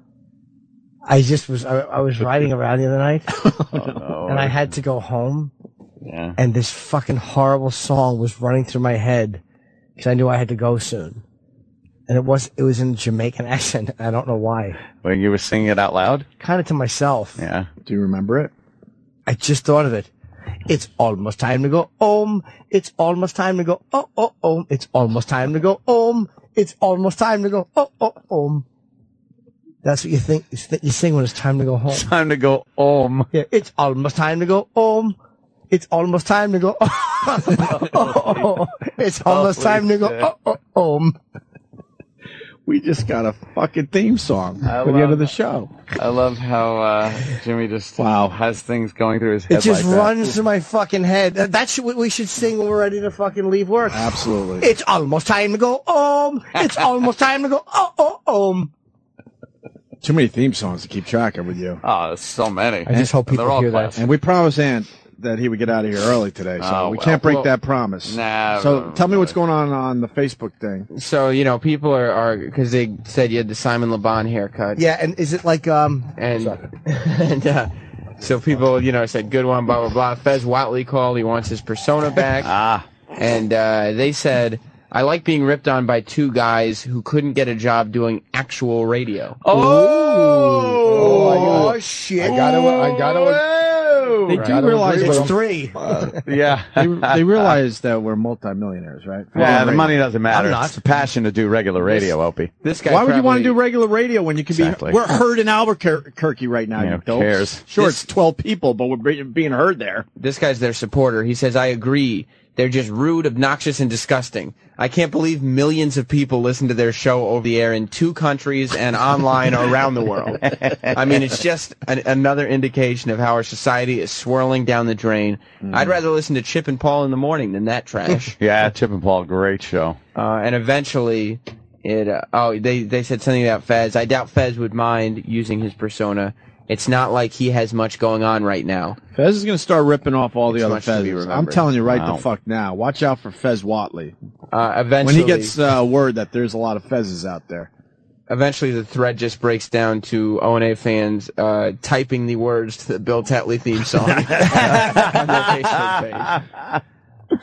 I just was I, I was riding around the other night, Oh, no. and I had to go home, Yeah. and this fucking horrible song was running through my head because I knew I had to go soon, and it was it was in a Jamaican accent. I don't know why. When you were singing it out loud? Kind of to myself. Yeah. Do you remember it? I just thought of it. It's almost time to go home. It's almost time to go oh oh oh. It's almost time to go home. It's almost time to go oh oh home. That's what you think you th- you sing when it's time to go home. Time to go home. Yeah, it's almost time to go home. It's almost time to go oh, oh, oh. It's almost time to go oh oh home. We just got a fucking theme song I for the end love of the show. I love how uh, Jimmy just Wow. has things going through his head It just like that. runs through my fucking head. That- That's what we should sing when we're ready to fucking leave work. Absolutely. It's almost time to go home. It's almost time to go oh oh home. Too many theme songs to keep track of with you. Oh, there's so many. I just hope And they're people all hear that. classic. And we promised Ant that he would get out of here early today, so Oh, we well. can't break Well, that promise. Nah, So no, tell me no. what's going on on the Facebook thing. so you know people are are because they said you had the Simon Le Bon haircut. Yeah, and is it like um? and, and uh, so people, you know, said good one, blah blah blah. Fez Watley called. He wants his persona back. Ah. And uh, they said, I like being ripped on by two guys who couldn't get a job doing actual radio. Oh, Oh, shit! I gotta, I gotta. They Right. do I don't realize agree we're- It's three. yeah. they, they realize that we're multimillionaires, right? Yeah, the money doesn't matter. I'm not. It's the passion to do regular radio, Opie. This guy Why would you want to do probably- regular radio when you could Exactly. be? We're heard in Albuquerque right now. Yeah, you who dopes. cares? Sure, This- it's twelve people, but we're be- being heard there. This guy's their supporter. He says, I agree. They're just rude, obnoxious, and disgusting. I can't believe millions of people listen to their show over the air in two countries and online around the world. I mean, it's just an, another indication of how our society is swirling down the drain. Mm. I'd rather listen to Chip and Paul in the morning than that trash. Yeah, Chip and Paul, great show. Uh, and eventually, it. Uh, oh, they they said something about Fez. I doubt Fez would mind using his persona. It's not like he has much going on right now. Fez is going to start ripping off all the It's other much to be Fezes. I'm remembered. telling you right Wow. the fuck now. Watch out for Fez Watley. Uh, eventually, When he gets uh, word that there's a lot of Fezes out there. Eventually, the thread just breaks down to O N A fans uh, typing the words to the Bill Tetley theme song on their Facebook page.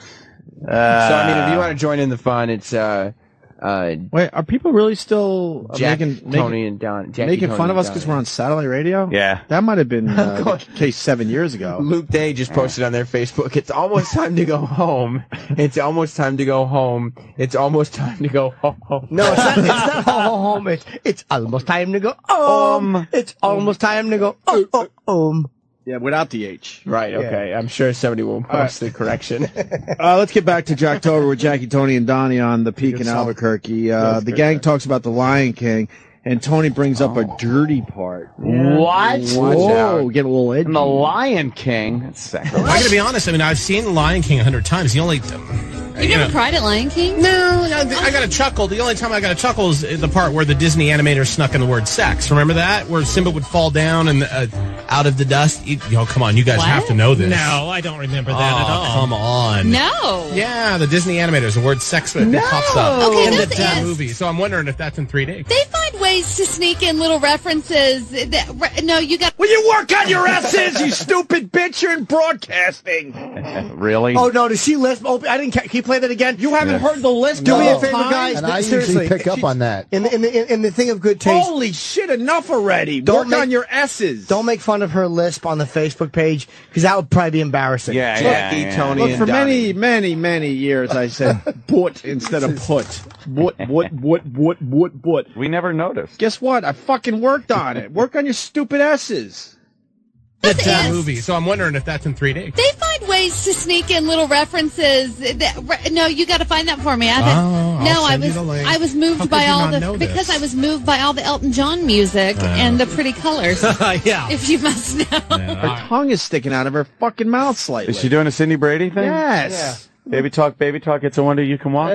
Uh, so, I mean, if you want to join in the fun, it's uh, uh, Wait, are people really still uh, Jack, making, Tony, making, and Don. Jackie, making Tony, fun of and us because Donnie. we're on satellite radio? Yeah. That might have been uh, the case seven years ago. Luke Day just posted on their Facebook, it's almost time to go home. It's almost time to go home. It's almost time to go home. No, it's not, it's not ho, ho, home. It's, it's almost time to go home. Um, it's almost time to go oh, oh, home. Yeah, without the H. Right, okay. I'm sure somebody will post the correction. Uh, let's get back to Jocktober with Jackie, Tony, and Donnie on the Peak in Albuquerque. Uh, the gang talks about the Lion King, and Tony brings up a dirty part. What? Whoa, get a little edgy. And the Lion King. That's sacrilege. I'm going to be honest. I mean, I've seen The Lion King a hundred times. The only... You never cried at Lion King? No, no, I got a chuckle. The only time I got a chuckle is the part where the Disney animator snuck in the word sex. Remember that? Where Simba would fall down and uh, out of the dust. You, oh, come on. You guys What? have to know this. No, I don't remember that Oh, at all. come on. No. Yeah, the Disney animators, the word sex it No. pops up Okay, in the that's- damn yes. movie. So I'm wondering if that's in three D. They find ways to sneak in little references. That, re- no, you got. Will you work on your S's, you stupid bitch? You're in broadcasting. Really? Oh, no, does she lisp? Oh, I didn't. ca- Can you play that again? You haven't Yes. heard the lisp? Do No. me a favor, And guys. I Seriously, usually pick up she- on that. In the, in the, in the thing of good taste. Holy shit, enough already. Don't Work make- on your S's. Don't make fun of her lisp on the Facebook page, because that would probably be embarrassing. Yeah, Jackie, yeah, yeah. Tony, Look, and for Donnie. many, many, many years, I said "but" instead of "put." What, what, what, what, what, what? We never noticed. Guess what? I fucking worked on it. Work on your stupid S's. That's Yes. a movie. So I'm wondering if that's in three D. They find ways to sneak in little references. That, re- no, you got to find that for me. I haven't- Oh, I'll no, I send you was the link. I was moved How by could you all not the know because this? I was moved by all the Elton John music Oh. and the pretty colors. Yeah. If you must know. Her tongue is sticking out of her fucking mouth slightly. Is she doing a Cindy Brady thing? Yes. Baby talk, baby talk. It's a wonder you can walk.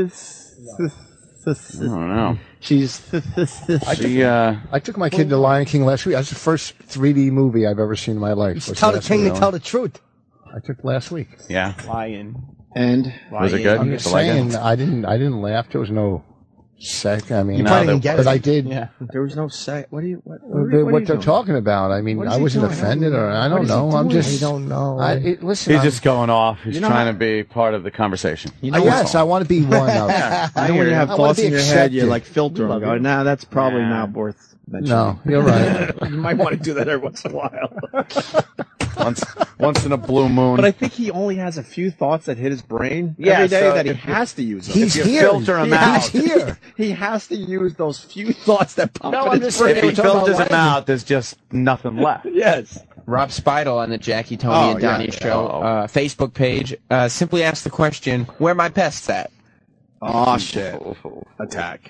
I don't know. She's. She, uh, I took my kid to Lion King last week. That's the first three D movie I've ever seen in my life. Was Tell the last king to week. tell the truth. I took last week. yeah. Lion. And Was it good? I'm You just like it? saying, I didn't. I didn't laugh. There was no sex. I mean, You no, probably there- didn't get but it. I did. Yeah. there was no sex. What do you? What, What, what, they- what what are they're you doing? talking about. I mean, What is I he wasn't doing? offended, or I What don't is he know. I'm doing? just. You don't know. I, it, listen, He's I'm- just going off. He's You know trying how- to be part of the conversation. You Uh, know yes, I want to be one of. I know when you have I wanna thoughts be in your head, you accepted. like filter them. Go, nah, that's probably Yeah. not worth mentioning. No, you're right. You might want to do that every once in a while. Once, once in a blue moon. But I think he only has a few thoughts that hit his brain Yeah, every day so that he if you- has to use them. He's if you here. filter him He- out, He's here. He has to use those few thoughts that pop No, in I'm his just saying brain. if he We're talking filters about him Lion out, there's just nothing left. Yes. Rob Speidel on the Jackie, Tony, Oh, and Donnie yeah. show Oh. uh, Facebook page uh, simply asked the question, where my pests at? Oh, shit. Attack.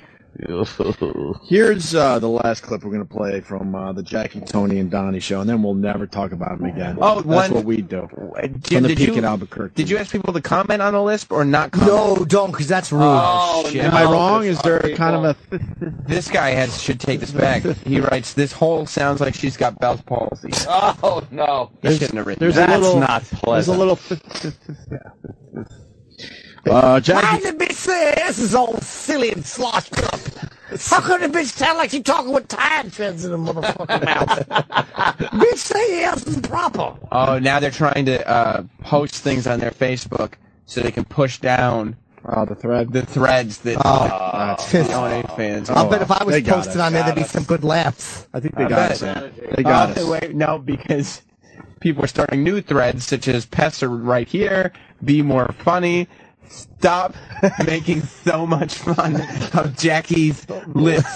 Here's uh, the last clip we're going to play from uh, the Jackie, Tony, and Donnie show, and then we'll never talk about him again. Oh, That's one- what we do. Did, From the did Peak you, in Albuquerque. Did you ask people to comment on the lisp or not comment? No, don't, because that's rude. Oh, shit. Am I wrong? Is there kind of a... This guy has should take this back. He writes, this whole sounds like she's got Bell's palsy. Oh, no. He shouldn't have written There's that. a That's little, not There's a pleasant. little... Uh, Jackie... the bitch say this is all silly and sloshed up? How could the bitch sound like she talking with time threads in her motherfucking mouth? Bitch say yes and proper. Oh, now they're trying to uh, post things on their Facebook so they can push down Oh, the thread. the threads that Oh, uh, the O N A fans. I'll bet if I was they got posted us. on there, there'd be some good laughs. I think they I got bet. us. They got Uh, us. Wait, no, because people are starting new threads such as pests are right here, be more funny, stop making so much fun of Jackie's lips.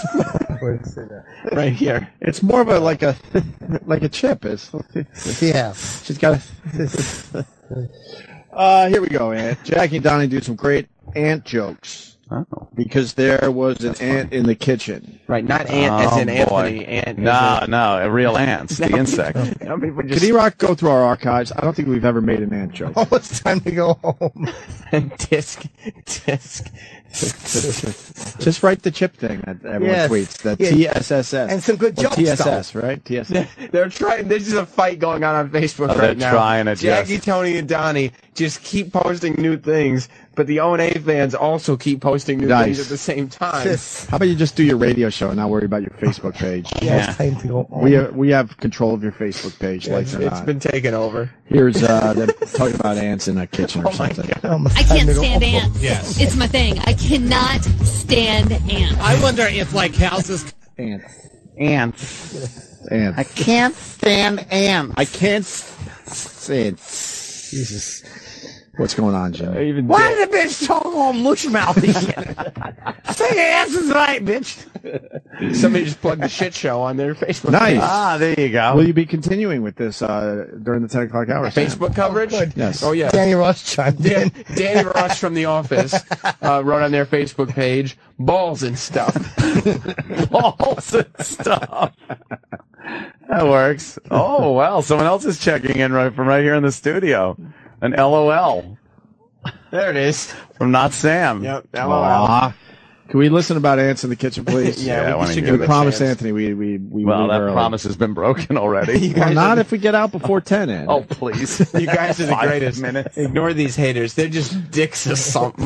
Right here. It's more of a like a like a chip. Is Yeah. she's got a. Uh, here we go, Ant. Jackie and Donnie do some great ant jokes. Oh. Because there was an ant in the kitchen. Right, not ant Oh, as in boy. Anthony. Ant No, as in- no, real ants, the insect. No, people Could just E-Rock go through our archives? I don't think we've ever made an ant joke. Oh, it's time to go home. disc, disc. Just write the chip thing that everyone Yes. tweets. The Yeah. T S S S. And some good Or jokes, T S S, right? T S S. They're trying. There's just a fight going on on Facebook Oh, right they're now. trying it, Jackie, yes. Tony, and Donnie just keep posting new things, but the O and A fans also keep posting new Nice. things at the same time. How about you just do your radio show and not worry about your Facebook page? Yeah, it's time to go home. We have, we have control of your Facebook page, Yeah, like it's, or it's not. been taken over. Here's uh, them talking about ants in a kitchen or something. I can't stand ants. Yes. It's my thing. I cannot stand ants. I wonder if, like, houses. Ants. Ants. Ants. I can't stand ants. I can't stand. Jesus. What's going on, Jimmy? Even Why did the bitch talk all mush mouthy shit? Say your answer's right, bitch. Somebody just plugged the shit show on their Facebook. Nice. page. Ah, there you go. Will you be continuing with this uh, during the ten o'clock hour? Sam? Facebook coverage? Yes. Oh, yeah. Danny Ross chimed Dan, in. Danny Ross from The Office uh, wrote on their Facebook page, balls and stuff. Balls and stuff. That works. Oh, well, someone else is checking in right from right here in the studio. An L O L. There it is. From Not Sam. Yep. Aw. Can we listen about ants in the kitchen, please? Yeah, Yeah, I we wanna should hear give We it a promised chance. Anthony we we we Well, would that leave early. promise has been broken already. Well, not if we get out before ten. Ant. Oh, please. You guys are the Five greatest. minutes. Ignore these haters. They're just dicks or something.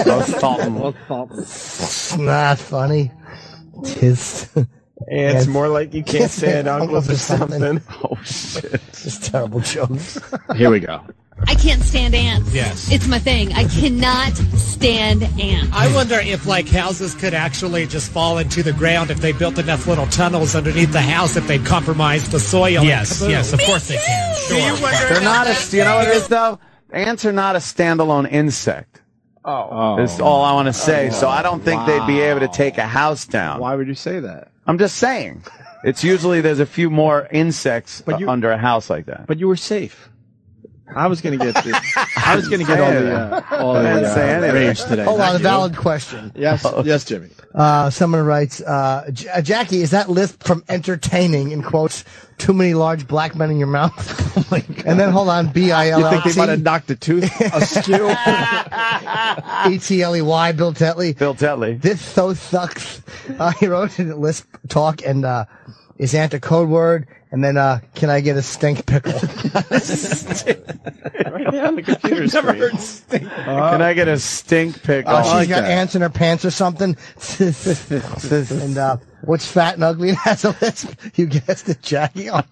Not funny. Tis. And it's more like you can't stand uncles or something. Oh, shit. Just terrible jokes. Here we go. I can't stand ants. Yes. It's my thing. I cannot stand ants. I wonder if, like, houses could actually just fall into the ground if they built enough little tunnels underneath the house if they compromised the soil. Yes, and kaboom. yes, of course they can. Do you wonder They're about not that? a, you know what it is, though? Ants are not a standalone insect. Oh. That's all I want to say. So I don't think they'd be able to take a house down. Why would you say that? I'm just saying. It's usually there's a few more insects But you- uh, under a house like that. But you were safe. I was gonna get the, I was gonna get all the uh, all I the didn't say uh, anything. rage today. Hold Not on, a you. valid question. Yes, yes, Jimmy. Uh, someone writes, uh, J- uh, Jackie, is that lisp from entertaining, in quotes, too many large black men in your mouth? Oh my God. And then hold on, B I L You L think they might have T knocked a tooth askew? E T L E Y, Bill Tetley. Bill Tetley. This so sucks. Uh, he wrote in lisp talk, and uh, is ant a code word? And then, uh, can I get a stink pickle? Right there on the computer screen. Can I get a stink pickle? Oh, I she's like got that. ants in her pants or something. And uh, what's fat and ugly and has a lisp? You guessed it, Jackie. Oh.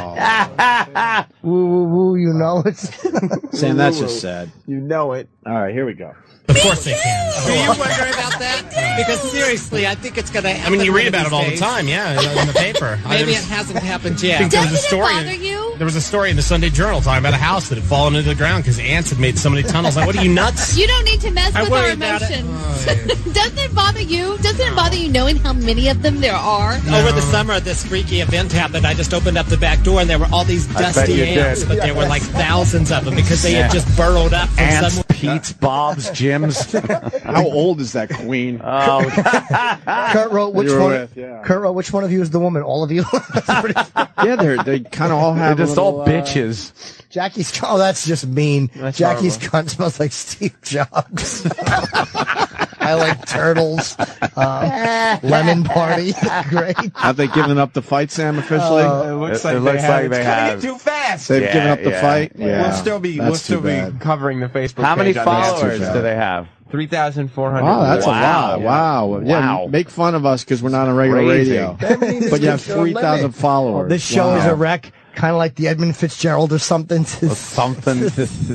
Woo, woo, woo, you know it. Sam, that's just sad. You know it. All right, here we go. Of course they can. Do you wonder about that? Because seriously, I think it's going to happen. I mean, you one read of about these it all the days. time, yeah, in the paper. I- there Maybe was- it hasn't happened I think yet. there was a Doesn't it story. bother you? There was a story in the Sunday Journal talking about a house that had fallen into the ground because ants had made so many tunnels. Like, what are you, nuts? You don't need to mess I with our worry about it. emotions. Doesn't it bother you? Doesn't it bother you knowing how many of them there are? Over the summer, this freaky event happened. I just opened up the back door, and there were all these I bet dusty you ants, did. but there were like thousands of them because they Yeah. had just burrowed up from Ants, somewhere. Pete's, Bob's, Jim's. How old is that queen? Oh, Kurt wrote, which You were one? with, yeah. Kurt wrote, which one of you is the woman? All of you? Yeah, they're they kind of all they're have. a just little, all uh, bitches. Jackie's, oh, that's just mean. That's Jackie's horrible. cunt smells like Steve Jobs. I like turtles. Uh, lemon party. Great. Have they given up the fight, Sam? Officially, It looks It- like it they looks have. like they It's cutting have. it too fast. they've Yeah, given up the yeah. fight. Yeah, We'll still be That's we'll still too be bad. covering the Facebook How many page on this. followers bad. do they have? three thousand four hundred. Wow, that's Wow. a lot. Wow. Yeah, Wow. make fun of us because we're not on regular Crazy. radio. but you have three thousand followers. This show Wow. is a wreck, kind of like the Edmund Fitzgerald or something. Something.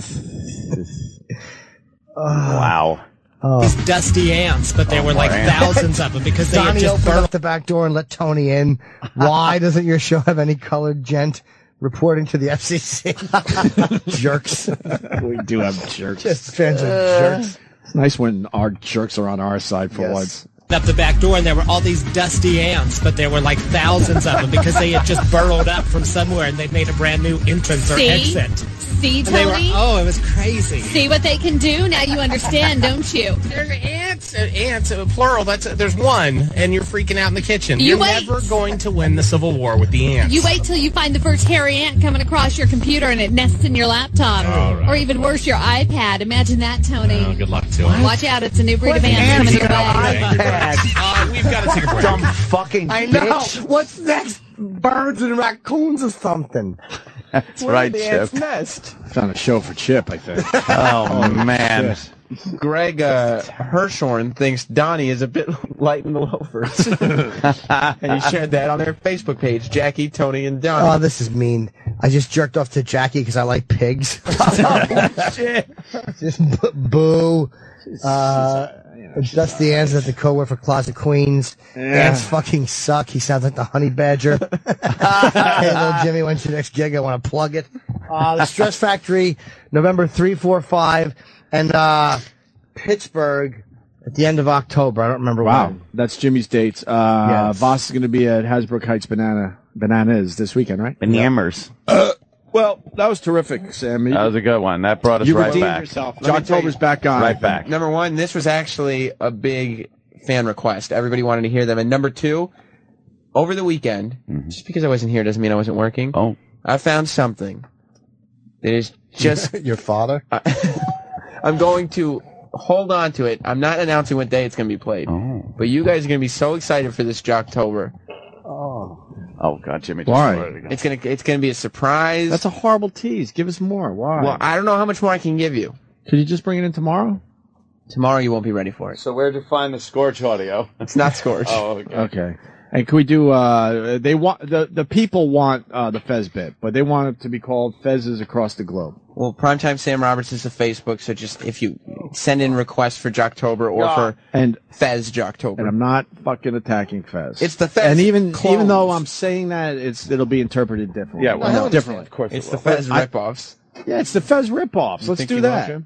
Wow. These dusty ants, but there were like ants. thousands of them because they had Donnie just opened burrowed. up the back door and let Tony in. Why doesn't your show have any colored gent reporting to the F C C? Jerks. We do have jerks. Just fans of jerks. It's nice when our jerks are on our side for Yes. once. Up the back door, and there were all these dusty ants, but there were like thousands of them because they had just burrowed up from somewhere and they made a brand new entrance or See? exit. See, And they were, Tony? oh, it was crazy. See what they can do? Now you understand, don't you? They're ants, uh, ants, uh, plural. That's uh, there's one, and you're freaking out in the kitchen. You You're wait. never going to win the Civil War with the ants. You wait till you find the first hairy ant coming across your computer and it nests in your laptop. All right. Or even worse, your iPad. Imagine that, Tony. Oh, good luck to it. Watch out, it's a new breed of ants coming your way. Uh, we've got to take a break. Dumb fucking I know. bitch. What's next? Birds and raccoons or something. That's Where right, did the ants Chip. nest? It's on a show for Chip, I think. Oh, man. shit. Greg uh, Hirshhorn thinks Donnie is a bit light in the loafers. And he shared that on their Facebook page, Jackie, Tony, and Donnie. Oh, this is mean. I just jerked off to Jackie because I like pigs. Shit. Just b- boo. Uh, Dusty Ants at the co-work for Closet Queens. Yeah. Ants fucking suck. He sounds like the honey badger. Hey, little Jimmy, when's your next gig? I want to plug it. Uh, the Stress Factory, November three, four, five, and uh, Pittsburgh at the end of October. I don't remember Wow, when. that's Jimmy's dates. Uh, Yes. Voss is going to be at Hasbrook Heights Banana Bananas this weekend, right? Bananas. Uh, well, that was terrific, Sam. That was a good one. That brought us You right redeemed back. yourself. Let me tell you- Jocktober's back on. Right back. Number one, this was actually a big fan request. Everybody wanted to hear them. And number two, over the weekend, Mm-hmm. just because I wasn't here doesn't mean I wasn't working. Oh. I found something that is just... Your father? I'm going to hold on to it. I'm not announcing what day it's going to be played. Oh. But you guys are going to be so excited for this Jocktober. Oh. Oh, God, Jimmy. Just Why? started again. It's going to it's going to be a surprise. That's a horrible tease. Give us more. Why? Well, I don't know how much more I can give you. Could you just bring it in tomorrow? Tomorrow you won't be ready for it. So where'd you find the Scorch audio? It's not Scorch. Oh, okay. Okay. And can we do? Uh, they want the the people want uh, the Fez bit, but they want it to be called Fezes Across the Globe. Well, Primetime Sam Roberts is a Facebook, so just if you send in requests for Jocktober or Yeah. for And Fez Jocktober. and I'm not fucking attacking Fez. It's the Fez And even clones. even though I'm saying that, it's it'll be interpreted differently. Yeah, well, No, no, differently. Of course It's it the will. Fez I- ripoffs. Yeah, it's the Fez ripoffs. You Let's think do you will, that. Jim?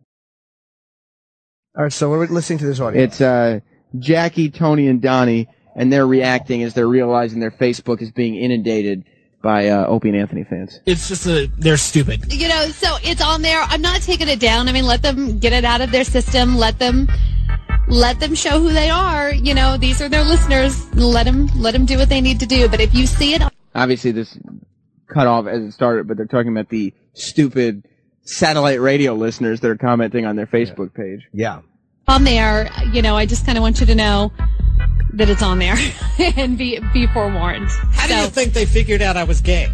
All right, so we're listening to this audio. It's uh, Jackie, Tony, and Donnie, and they're reacting as they're realizing their Facebook is being inundated by uh, Opie and Anthony fans. It's just a, they're stupid. You know, so it's on there. I'm not taking it down. I mean, let them get it out of their system. Let them, let them show who they are. You know, these are their listeners. Let them, let them do what they need to do. But if you see it, Obviously, this cut off as it started, but they're talking about the stupid satellite radio listeners that are commenting on their Facebook page. Yeah. on there, you know, I just kind of want you to know that it's on there and be be forewarned. How do you think they figured out I was gay?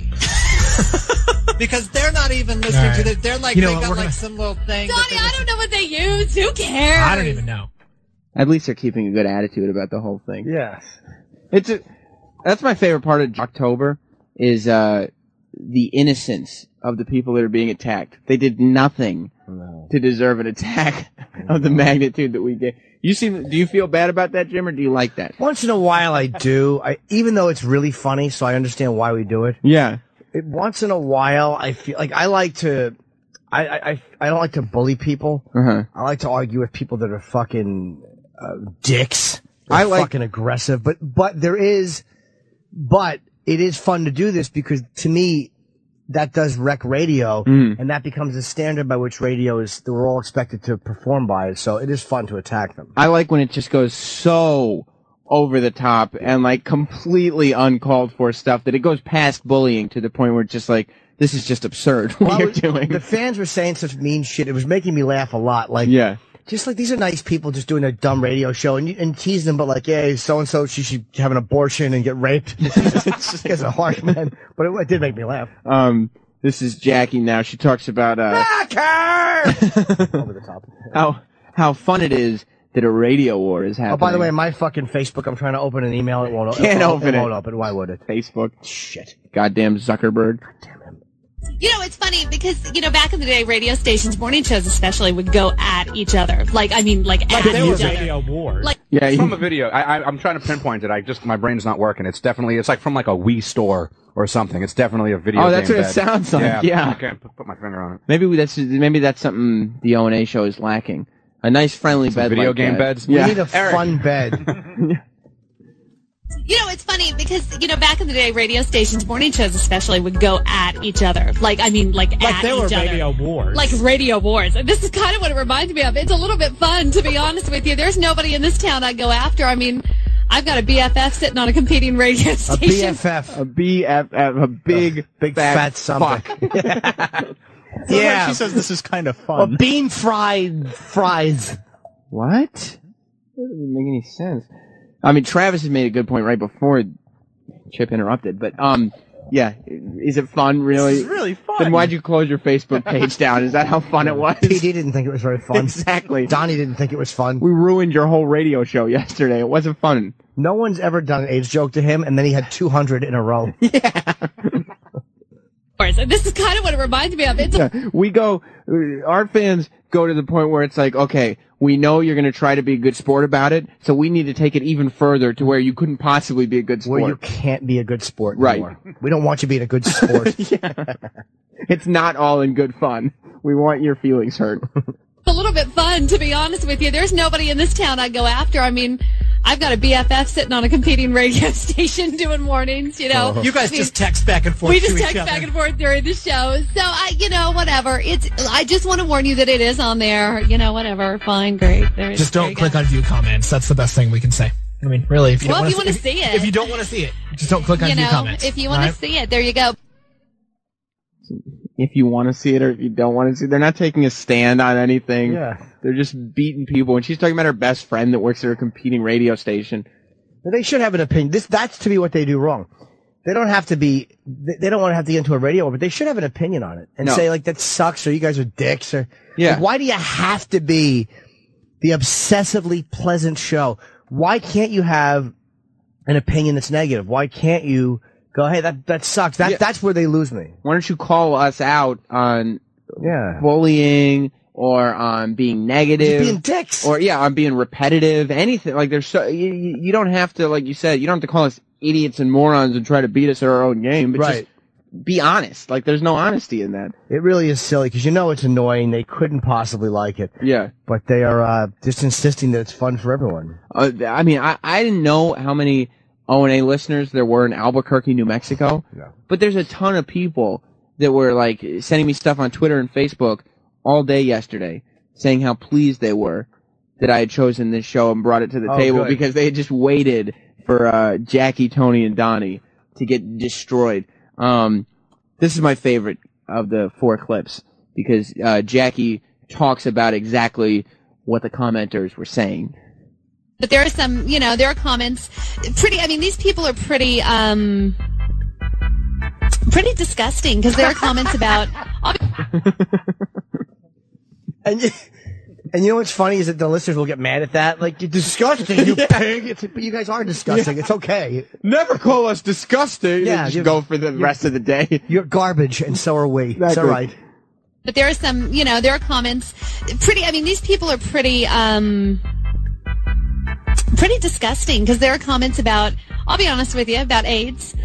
Because they're not even listening All to right. it. They're like, You know they what, got we're like gonna- some little thing. that Donnie, they're I don't know what they use. Who cares? I don't even know. At least they're keeping a good attitude about the whole thing. Yes. It's a, that's my favorite part of Jocktober is uh, the innocence of the people that are being attacked. They did nothing to deserve an attack of the magnitude that we did. You seem, do you feel bad about that, Jim, or do you like that? Once in a while, I do. I, even though it's really funny, so I understand why we do it. Yeah. It, once in a while, I feel like I like to. I I, I, I don't like to bully people. Uh-huh. I like to argue with people that are fucking uh, dicks. I I like- fucking aggressive, but but there is, but it is fun to do this because to me, that does wreck radio, Mm. and that becomes the standard by which radio is. That we're all expected to perform by. So it is fun to attack them. I like when it just goes so over the top and like completely uncalled for stuff that it goes past bullying to the point where it's just like, this is just absurd what Well, you're doing. The fans were saying such mean shit. It was making me laugh a lot. Like, Yeah. just like these are nice people just doing a dumb radio show and you, and teasing them, but like, yeah, so and so, she should have an abortion and get raped. This guy's a harsh man, but it, it did make me laugh. Um, this is Jackie now. She talks about uh, Over the top. how how fun it is that a radio war is happening. Oh, by the way, my fucking Facebook, I'm trying to open an email. It won't. Can't it, open it. it. won't open. Why would it? Facebook. Shit. Goddamn Zuckerberg. You know, it's funny because, you know, back in the day, radio stations, morning shows especially, would go at each other. Like, I mean, like, Like at they were each other. radio wars. Like, Yeah, It's you- from a video. I, I, I'm trying to pinpoint it. I just my brain's not working. It's definitely it's like from like a Wii store or something. It's definitely a video. Oh, that's game what it bed. sounds like, yeah. I can't put, put my finger on it. Maybe that's maybe that's something the O and A show is lacking. A nice, friendly Some bed. video like game that. beds? We Yeah. need a Eric. fun bed. You know, it's funny because, you know, back in the day, radio stations, morning shows especially, would go at each other. Like, I mean, like, Like at they were each other. radio wars. Like radio wars. And this is kind of what it reminds me of. It's a little bit fun, to be honest with you. There's nobody in this town I'd go after. I mean, I've got a B F F sitting on a competing radio A station. B F F. A B F F, a big, Big fat, fat something. fuck. Yeah. She says this is kind of Or fun. bean fried fries. What? That doesn't make any sense. I mean, Travis has made a good point right before Chip interrupted, but um, yeah, is it fun? Really? This is really fun. Then why'd you close your Facebook page down? Is that how fun it was? P D didn't think it was very fun. Exactly. Donnie didn't think it was fun. We ruined your whole radio show yesterday. It wasn't fun. No one's ever done an AIDS joke to him, and then he had two hundred in a row. And this is kind of what it reminds me of. It's a Yeah, we go, our fans go to the point where it's like, okay, we know you're going to try to be a good sport about it, so we need to take it even further to where you couldn't possibly be a good sport. Where you can't be a good sport Right. anymore. We don't want you being a good sport. Yeah. It's not all in good fun. We want your feelings hurt. a little bit fun, to be honest with you. There's nobody in this town I'd go after. I mean, I've got a B F F sitting on a competing radio station doing mornings, you know. You guys I mean, just text back and forth We to just each text other. back and forth during the show. So, I, you know, whatever. It's. I just want to warn you that it is on there. You know, whatever. Fine, great. There, Just there don't you click go. on view comments. That's the best thing we can say. I mean, really, if you Well, don't if you wanna wanna see it. if you don't want to see it, just don't click on You view know, comments. if you want to Right? see it, there you go. If you want to see it or if you don't want to see it, they're not taking a stand on anything. Yeah. They're just beating people. And she's talking about her best friend that works at her competing radio station. They should have an opinion. This that's to be what they do wrong. They don't have to be. They they don't want to have to get into a radio, but they should have an opinion on it and No. say like that sucks or you guys are dicks or Yeah. Like, why do you have to be the obsessively pleasant show? Why can't you have an opinion that's negative? Why can't you go, hey, that that sucks? That Yeah. that's where they lose me. Why don't you call us out on Yeah. bullying or on being negative? Just being dicks. Or, yeah, on being repetitive. Anything. Like, there's so, you, you you don't have to, like you said, you don't have to call us idiots and morons and try to beat us at our own game. But Right. just be honest. Like, there's no honesty in that. It really is silly because you know it's annoying. They couldn't possibly like it, Yeah. but they are uh, just insisting that it's fun for everyone. Uh, I mean, I, I didn't know how many O and A listeners there were in Albuquerque, New Mexico. Yeah. But there's a ton of people that were, like, sending me stuff on Twitter and Facebook all day yesterday saying how pleased they were that I had chosen this show and brought it to the Oh, table good. because they had just waited for uh, Jackie, Tony, and Donnie to get destroyed. Um, this is my favorite of the four clips because uh, Jackie talks about exactly what the commenters were saying. But there are some, you know, there are comments. Pretty. I mean, these people are pretty, um, pretty disgusting because there are comments about. And you, and you know what's funny is that the listeners will get mad at that. Like, you're disgusting, you pig. It's, but you guys are disgusting. It's okay. Never call us disgusting. Yeah, Yeah, just you- go for the rest of the day. You're garbage, and so are we. It's all Exactly. right. But there are some, you know, there are comments. Pretty. I mean, these people are pretty, um, pretty disgusting because there are comments about. I'll be honest with you about AIDS.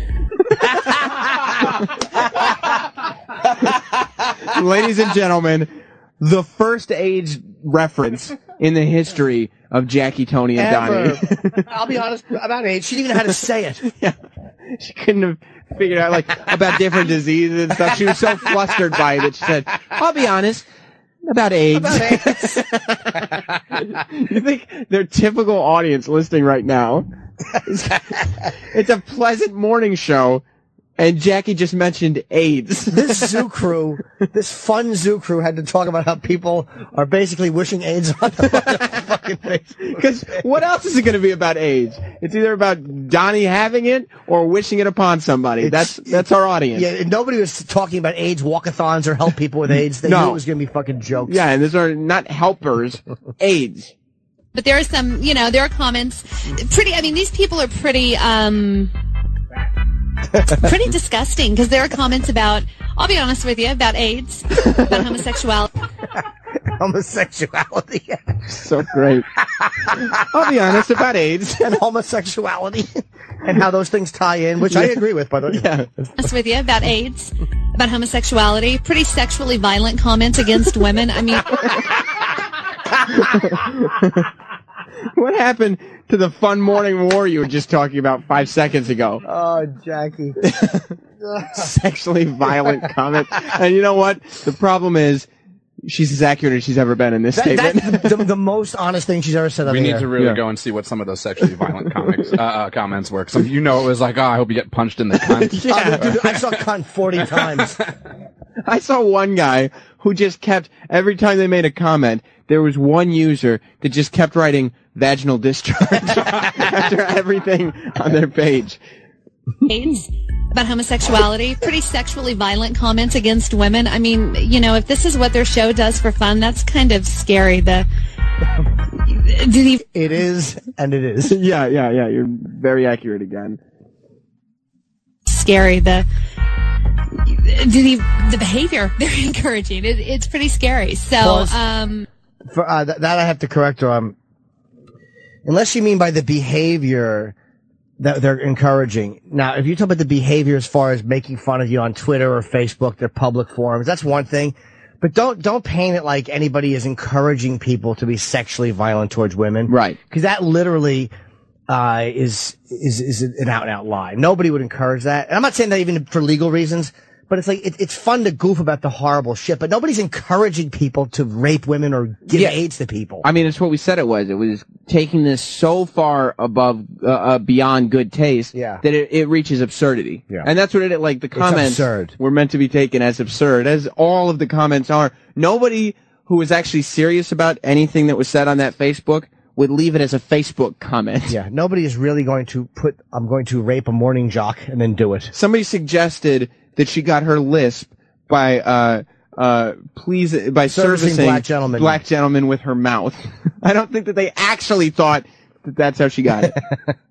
Ladies and gentlemen, the first age reference in the history of Jackie, Tony, and Donnie. Ever. I'll be honest about AIDS. She didn't even know how to say it. Yeah. She couldn't have figured out, like, about different diseases and stuff. She was so flustered by it that she said, I'll be honest, about AIDS. About AIDS. You think their typical audience listening right now, it's a pleasant morning show, and Jackie just mentioned AIDS. This zoo crew, this fun zoo crew had to talk about how people are basically wishing AIDS on the fucking face. Because what else is it going to be about AIDS? It's either about Donnie having it or wishing it upon somebody. It's- that's that's our audience. Yeah, and nobody was talking about AIDS walkathons or help people with AIDS. They No. knew it was going to be fucking jokes. Yeah, and these are not helpers, AIDS. But there are some, you know, there are comments. Pretty. I mean, these people are pretty, um, pretty disgusting because there are comments about. I'll be honest with you about AIDS, about homosexuality. Homosexuality. So great. I'll be honest about AIDS. And homosexuality. And how those things tie in, which I agree with, by the way. Yeah. Honest with you about AIDS, about homosexuality. Pretty sexually violent comments against women. I mean. What happened to the fun morning war you were just talking about five seconds ago? Oh, Jackie. Sexually violent comment. And you know what? The problem is, she's as accurate as she's ever been in this That, statement. that's the, the most honest thing she's ever said on We the need air. to really Yeah. go and see what some of those sexually violent comics uh, uh, comments were. Some, you know, it was like, oh, I hope you get punched in the cunt. Yeah. Oh, dude, I saw cunt forty times. I saw one guy who just kept, every time they made a comment, there was one user that just kept writing vaginal discharge after everything on their page. AIDS about homosexuality, pretty sexually violent comments against women. I mean, you know, if this is what their show does for fun, that's kind of scary. The did he? It is, and it is. Yeah, yeah, yeah. You're very accurate again. Scary. The did he? The behavior they're encouraging. It, it's pretty scary. So, Pause. um, For uh, th- that I have to correct her on. Unless you mean by the behavior that they're encouraging. Now, if you talk about the behavior as far as making fun of you on Twitter or Facebook, their public forums, that's one thing. But don't don't paint it like anybody is encouraging people to be sexually violent towards women, right? Because that literally uh, is is is an out and out lie. Nobody would encourage that. And I'm not saying that even for legal reasons. But it's like, it, it's fun to goof about the horrible shit, but nobody's encouraging people to rape women or give Yeah. AIDS to people. I mean, it's what we said it was. It was taking this so far above, uh, uh, beyond good taste Yeah. that it, it reaches absurdity. Yeah. And that's what it, like, the It's comments absurd. were meant to be taken as absurd, as all of the comments are. Nobody who was actually serious about anything that was said on that Facebook would leave it as a Facebook comment. Yeah, nobody is really going to put, I'm going to rape a morning jock and then do it. Somebody suggested that she got her lisp by, uh, uh, please, by Servicing servicing black gentlemen. black gentlemen with her mouth. I don't think that they actually thought that that's how she got it.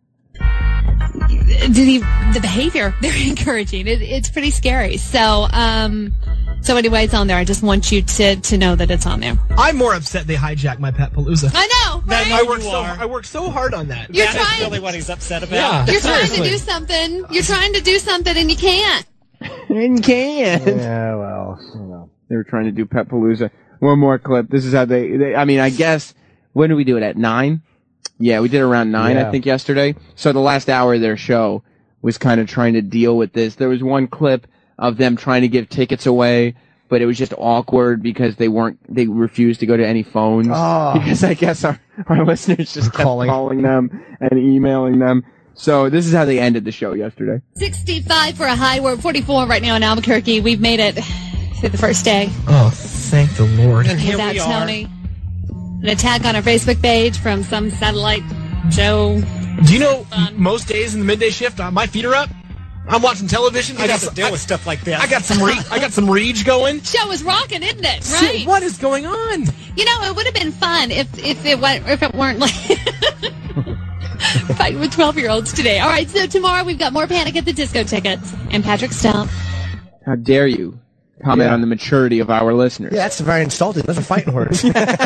did he? The behavior they're encouraging. It, it's pretty scary. So, um, so anyway, it's on there. I just want you to to know that it's on there. I'm more upset they hijacked my Pet Palooza. I know, right? I worked so I worked so hard on that. You're That's trying- really what he's upset about. Yeah. You're trying to Seriously. do something. You're trying to do something, and you can't. And can. Yeah, well, you know. They were trying to do Pet Palooza. One more clip. This is how they, they, I mean, I guess, when did we do it? At nine? Yeah, we did it around nine, Yeah. I think, yesterday. So the last hour of their show was kind of trying to deal with this. There was one clip of them trying to give tickets away, but it was just awkward because they weren't, they refused to go to any phones. Oh. Because I guess our, our listeners just kept Calling. calling them and emailing them. So this is how they ended the show yesterday. sixty-five for a high. We're at forty-four right now in Albuquerque. We've made it through the first day. Oh, thank the Lord. And here Without we are. Tony. An attack on our Facebook page from some satellite show. Do you know most days in the midday shift, uh, my feet are up. I'm watching television. You I got have to some, deal I, with stuff like this. I got some re- I got some rage going. Show is rocking, isn't it? Shit, Right. what is going on? You know, it would have been fun if if it went, if it weren't like fighting with twelve-year-olds today. All right, so tomorrow we've got more Panic at the Disco tickets and Patrick Stump. How dare you comment Yeah. on the maturity of our listeners? Yeah, that's very insulting. Those are fighting words.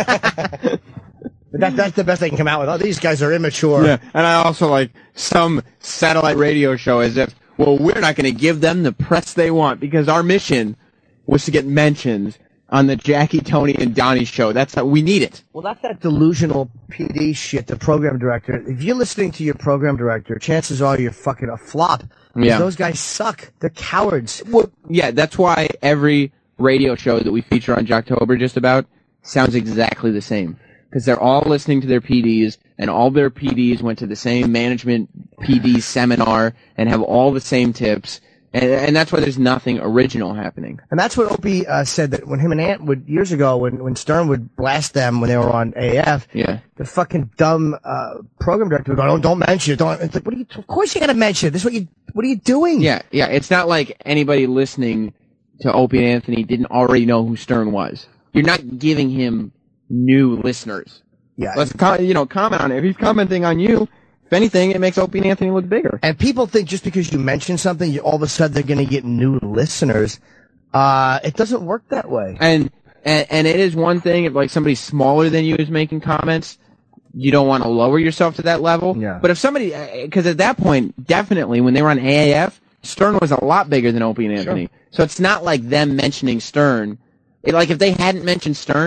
But that, that's the best they can come out with. Oh, these guys are immature. Yeah, and I also like some satellite radio show as if, well, we're not going to give them the press they want because our mission was to get mentions on the Jackie, Tony, and Donnie show. That's how we need it. Well, that's that delusional P D shit, the program director. If you're listening to your program director, chances are you're fucking a flop. Because Yeah. those guys suck. They're cowards. Well, yeah, that's why every radio show that we feature on Jocktober just about sounds exactly the same. Because they're all listening to their P Ds, and all their P Ds went to the same management P D seminar and have all the same tips. And, and that's why there's nothing original happening. And that's what Opie uh, said that when him and Ant would, years ago, when, when Stern would blast them when they were on A F, Yeah. the fucking dumb uh, program director would go, don't, don't mention it. Don't. It's like, what are you, of course you got to mention it. This is what you, what are you doing? Yeah, yeah. It's not like anybody listening to Opie and Anthony didn't already know who Stern was. You're not giving him new listeners. Yeah. Let's com- you know comment on it. If he's commenting on you, if anything, it makes Opie and Anthony look bigger. And people think just because you mention something, you, all of a sudden they're going to get new listeners. Uh, it doesn't work that way. And, and and it is one thing if like somebody smaller than you is making comments, you don't want to lower yourself to that level. Yeah. But if somebody, because at that point, definitely when they were on A A F, Stern was a lot bigger than Opie and Anthony. Sure. So it's not like them mentioning Stern. It, like if they hadn't mentioned Stern,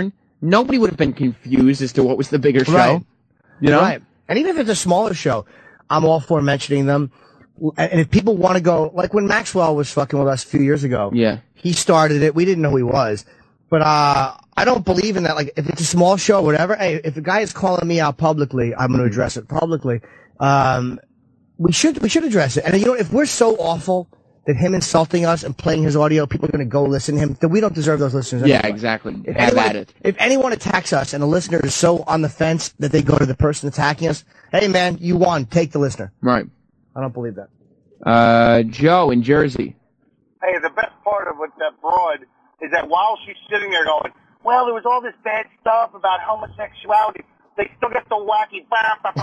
nobody would have been confused as to what was the bigger show. Right. You know? Right. And even if it's a smaller show, I'm all for mentioning them. And if people want to go, like when Maxwell was fucking with us a few years ago. Yeah. He started it. We didn't know who he was. But uh, I don't believe in that. Like, if it's a small show or whatever, hey, if a guy is calling me out publicly, I'm going to address it publicly. Um, we should we should address it. And, you know, if we're so awful that him insulting us and playing his audio, people are going to go listen to him, then we don't deserve those listeners Yeah, anyway. exactly. If Have anyone, at it. if anyone attacks us and a listener is so on the fence that they go to the person attacking us, hey, man, you won. Take the listener. Right. I don't believe that. Uh, Joe in Jersey. Hey, the best part of with that broad is that while she's sitting there going, well, there was all this bad stuff about homosexuality, they still get the wacky bah, bah,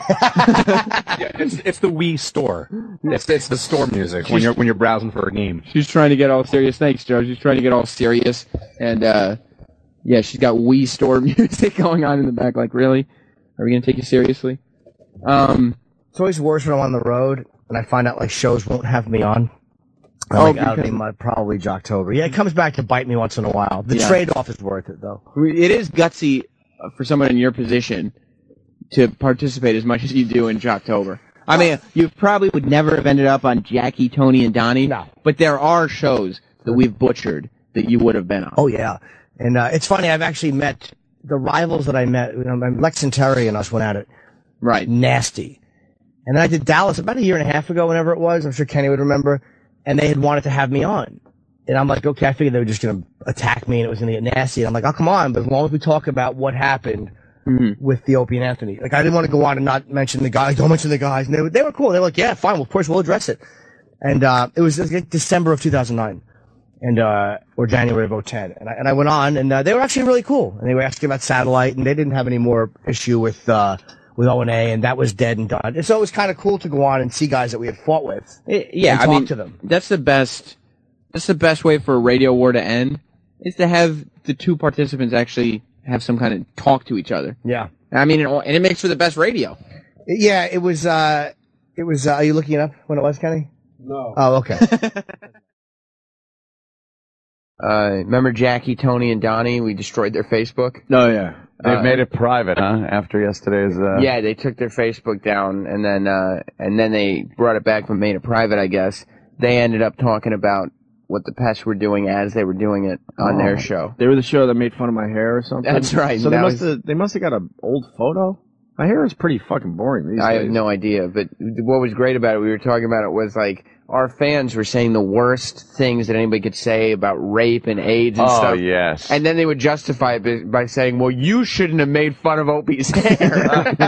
bah. Yeah, it's it's the Wii store. It's it's the store music when you're when you're browsing for a game. She's trying to get all serious. Thanks, Joe. She's trying to get all serious. And, uh, yeah, she's got Wii store music going on in the back. Like, really? Are we going to take you seriously? Um, It's always worse when I'm on the road and I find out, like, shows won't have me on. I'm Oh, like, oh, because- they might probably Jocktober. Yeah, it comes back to bite me once in a while. The Yeah. trade-off is worth it, though. It is gutsy for someone in your position to participate as much as you do in Jocktober. I mean, you probably would never have ended up on Jackie, Tony, and Donnie. No. But there are shows that we've butchered that you would have been on. Oh, yeah. And uh, it's funny, I've actually met the rivals that I met. You know, Lex and Terry and us went at it. Right. Nasty. And then I did Dallas about a year and a half ago, whenever it was. I'm sure Kenny would remember. And they had wanted to have me on. And I'm like, okay, I figured they were just going to attack me and it was going to get nasty. And I'm like, oh, come on. But as long as we talk about what happened Mm-hmm. with the Opie and Anthony. Like, I didn't want to go on and not mention the guys. Don't mention the guys. And they were, they were cool. They were like, yeah, fine. Well, of course, we'll address it. And uh, it was like December of two thousand nine. And, uh, or January of oh ten. And I, and I went on, and uh, they were actually really cool. And they were asking about satellite, and they didn't have any more issue with uh, with O and A, and that was dead and done. And so it was kind of cool to go on and see guys that we had fought with. It- yeah, and I talk mean, to them. that's the best. That's the best way for a radio war to end, is to have the two participants actually have some kind of talk to each other. Yeah. I mean, it, all- and it makes for the best radio. Yeah, it was, uh, it was, uh, are you looking it up when it was, Kenny? No. Oh, okay. Uh, remember Jackie, Tony, and Donnie? We destroyed their Facebook. Oh, yeah. They've Uh, made it private, huh? After yesterday's. Uh... Yeah, they took their Facebook down, and then uh, and then they brought it back but made it private, I guess. They ended up talking about what the pests were doing as they were doing it on their show. They were the show that made fun of my hair or something. That's right. So they That must was- have they must have got an old photo. My hair is pretty fucking boring these I days. have no idea, but what was great about it, we were talking about it, was like our fans were saying the worst things that anybody could say about rape and AIDS and Oh, stuff. yes. And then they would justify it by- by saying, well, you shouldn't have made fun of Opie's hair.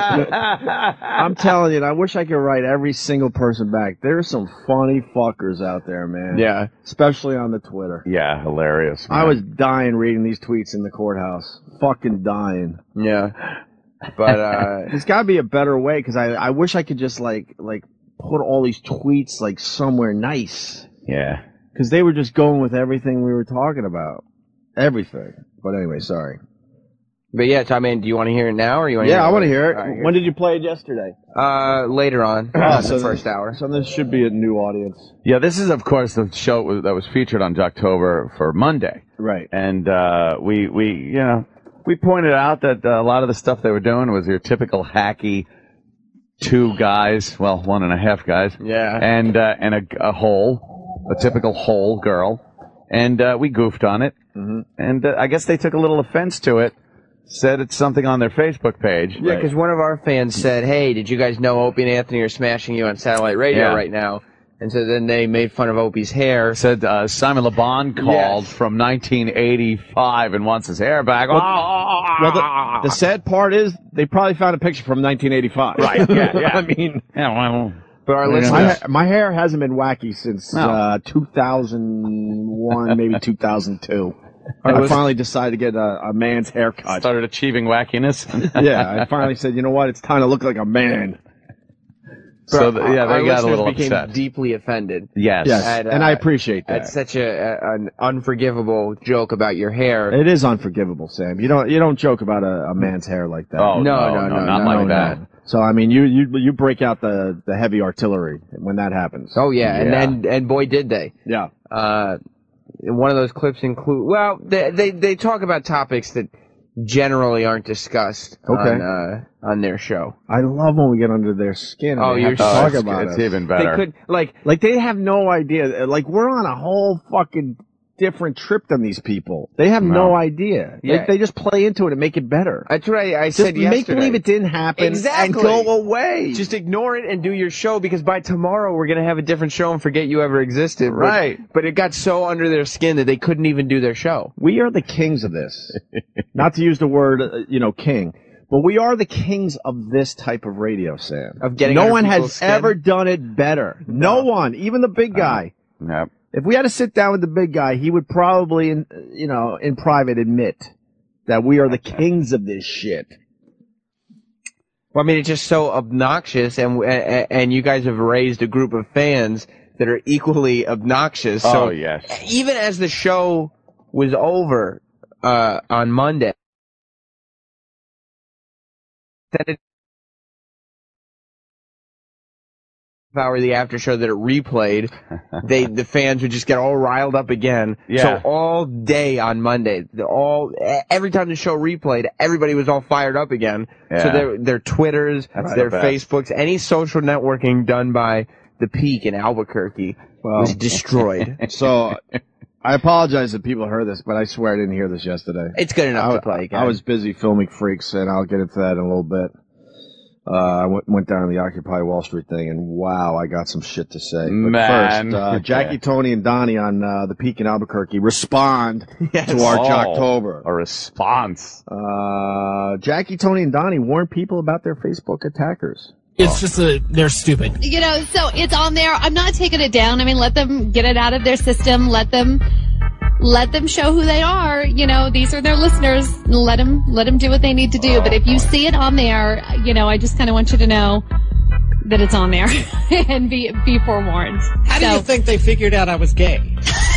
I'm telling you, I wish I could write every single person back. There's some funny fuckers out there, man. Yeah. Especially on the Twitter. Yeah, hilarious. I man. was dying reading these tweets in the courthouse. Fucking dying. Yeah. But, uh... There's got to be a better way, because I, I wish I could just, like, like put all these tweets, like, somewhere nice. Yeah. Because they were just going with everything we were talking about. Everything. But anyway, sorry. But yeah, so, I mean, do you want to hear it now, or you want to Yeah, hear it I want to later? hear it. All right, When did you play it yesterday? Uh, later on, Oh, uh, so the first hour. So this should be a new audience. Yeah, this is, of course, the show that was featured on Jocktober for Monday. Right. And uh, we, we, you know, we pointed out that uh, a lot of the stuff they were doing was your typical hacky two guys, well, one and a half guys. Yeah. And uh, and a, a hole, a typical hole girl. And uh, we goofed on it. Mm-hmm. And uh, I guess they took a little offense to it. Said it's something on their Facebook page. Yeah, because one of our fans said, hey, did you guys know Opie and Anthony are smashing you on satellite radio Yeah. right now? And so then they made fun of Opie's hair. Said uh, Simon LeBon called Yes. from nineteen eighty-five and wants his hair back. Well, well the, the sad part is they probably found a picture from nineteen eighty-five. Right, yeah, yeah. I mean, yeah, well, but our my, listeners, ha- my hair hasn't been wacky since No. uh, two thousand one, maybe two thousand two. Our I listen- finally decided to get a, a man's haircut. started achieving wackiness. Yeah, I finally said, you know what? It's time to look like a man. So the, yeah, our they got a listeners little became upset. deeply offended. Yes. Yes, At, and uh, I appreciate that. At such a, a an unforgivable joke about your hair. It is unforgivable, Sam. You don't you don't joke about a, a man's hair like that. Oh, No, no, no, no, no, not no, like no. that. So I mean, you you you break out the, the heavy artillery when that happens. Oh yeah, and Yeah. and and boy did they. Yeah. Uh, one of those clips include well, they they they talk about topics that generally aren't discussed Okay. on, uh, on their show. I love when we get under their skin. And Oh, they you're have to so- talk it's- about it's it. even better. They could like like they have no idea. Like we're on a whole fucking different trip than these people. They have no, No. idea. Yeah. Like, they just play into it and make it better. That's right. I Just said make yesterday. believe it didn't happen exactly. and go away. Just ignore it and do your show because by tomorrow we're gonna have a different show and forget you ever existed. But- Right. But it got so under their skin that they couldn't even do their show. We are the kings of this. Not to use the word, uh, you know, king. But we are the kings of this type of radio, Sam. Of getting no under one people's has skin? ever done it better. No one, even the big guy. Yep. If we had to sit down with the big guy, he would probably, in, you know, in private admit that we are the kings of this shit. Well, I mean, it's just so obnoxious, and and, and you guys have raised a group of fans that are equally obnoxious. So Oh, yes. even as the show was over uh, on Monday, that it hour the after show that it replayed, they the fans would just get all riled up again. Yeah. So all day on Monday, the, all every time the show replayed, everybody was all fired up again. So Yeah. their their Twitters, That's their the best. Facebooks, any social networking done by the Peak in Albuquerque was destroyed. So I apologize if people heard this, but I swear I didn't hear this yesterday. It's good enough I, to play again. I was busy filming Freaks, and I'll get into that in a little bit. Uh, I went, went down to the Occupy Wall Street thing, and wow, I got some shit to say. But Man. first, uh, Jackie, Tony, and Donnie on uh, the Peak in Albuquerque respond Yes. to our Oh, Jocktober. A response. Uh, Jackie, Tony, and Donnie warn people about their Facebook attackers. It's just a, they're stupid. You know, so it's on there. I'm not taking it down. I mean, let them get it out of their system. Let them, let them show who they are. You know, these are their listeners. Let them, let them do what they need to do. But if you see it on there, you know, I just kind of want you to know that it's on there and be be forewarned. How do So- you think they figured out I was gay?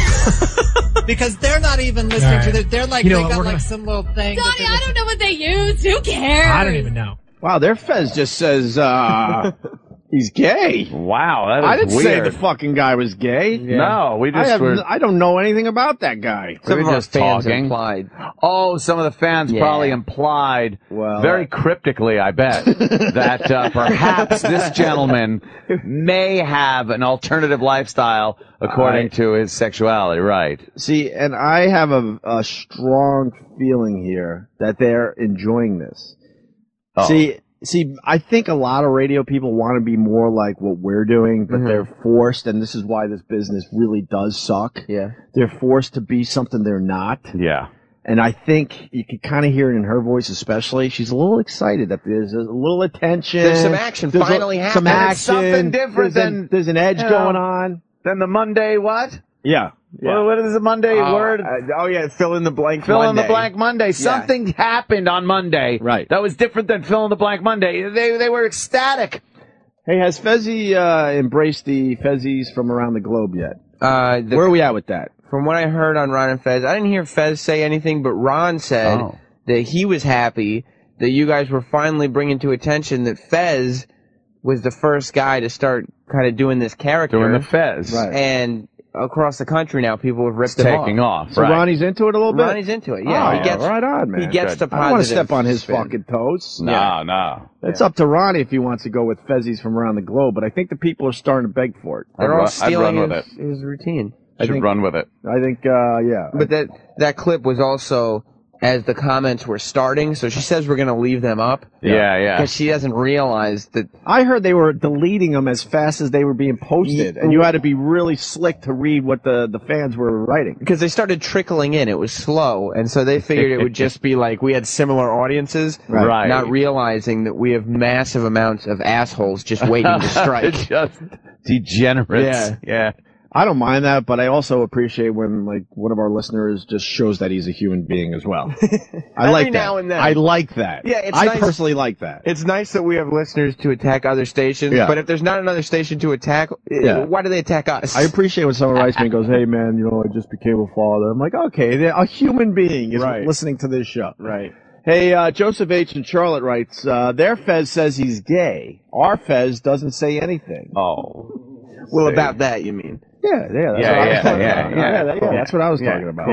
Because they're not even listening All right. to it. They're like, You know they what, got we're like gonna- some little thing. that Donnie, they I listen- don't know what they used. Who cares? I don't even know. Wow, their Fez just says uh, he's gay. Wow, that is I didn't weird. say the fucking guy was gay. No, we I, just have, were. I don't know anything about that guy. We were Some of our just fans talking. implied. Oh, some of the fans Yeah. probably implied, Well, very uh, cryptically, I bet, that uh, perhaps this gentleman may have an alternative lifestyle according I- to his sexuality. Right. See, and I have a, a strong feeling here that they're enjoying this. Oh. See, see, I think a lot of radio people want to be more like what we're doing, but Mhm. they're forced, and this is why this business really does suck. Yeah. They're forced to be something they're not. Yeah. And I think you can kind of hear it in her voice, especially. She's a little excited that there's a little attention. There's some action There's a- finally Some happening. action. It's something different there's an- than- there's an edge you know, going on. Then the Monday what? Yeah. yeah. Well, what is the Monday Oh, word? uh, oh yeah, fill in the blank. Fill in Monday. the blank Monday. Something happened on Monday. Right. That was different than fill in the blank Monday. They they were ecstatic. Hey, has Fezzi uh, embraced the Fezzies from around the globe yet? Uh, the, Where are we at with that? From what I heard on Ron and Fez, I didn't hear Fez say anything, but Ron said Oh. that he was happy that you guys were finally bringing to attention that Fez was the first guy to start kind of doing this character. Doing the Fez. Right. And across the country now, people have ripped It's him taking off. off. So right. Ronnie's into it a little bit? Ronnie's into it, yeah. Oh, he gets, right on, man. He gets Good. the I don't want to positive step on his spin. fucking toes. No, Yeah. no. It's up to Ronnie if he wants to go with Fezzies from around the globe, but I think the people are starting to beg for it. They're I'd all run- I'd stealing run with his, his routine. I Should think- run with it. I think, uh, yeah. But that that clip was also as the comments were starting, so she says we're going to leave them up. Yeah, yeah. Because she doesn't realize that. I heard they were deleting them as fast as they were being posted, and you had to be really slick to read what the, the fans were writing. Because they started trickling in, it was slow, and so they figured it would just be like we had similar audiences, Right. Right. not realizing that we have massive amounts of assholes just waiting to strike. Just degenerates. Yeah. Yeah. I don't mind that, but I also appreciate when like one of our listeners just shows that he's a human being as well. I Every like that. now and then. I like that. Yeah, it's I nice- personally like that. It's nice that we have listeners to attack other stations, Yeah. but if there's not another station to attack, Yeah. why do they attack us? I appreciate when someone writes me and goes, "Hey man, you know, I just became a father." I'm like, okay, they're- a human being is Right. listening to this show. right. Hey, uh, Joseph H. in Charlotte writes, uh, their Fez says he's gay. Our Fez doesn't say anything. Oh. Well, See. about that, you mean? Yeah, yeah, that's Yeah, what I was yeah, talking yeah, about. yeah. yeah, that- yeah, that's what I was Yeah, talking about. yeah.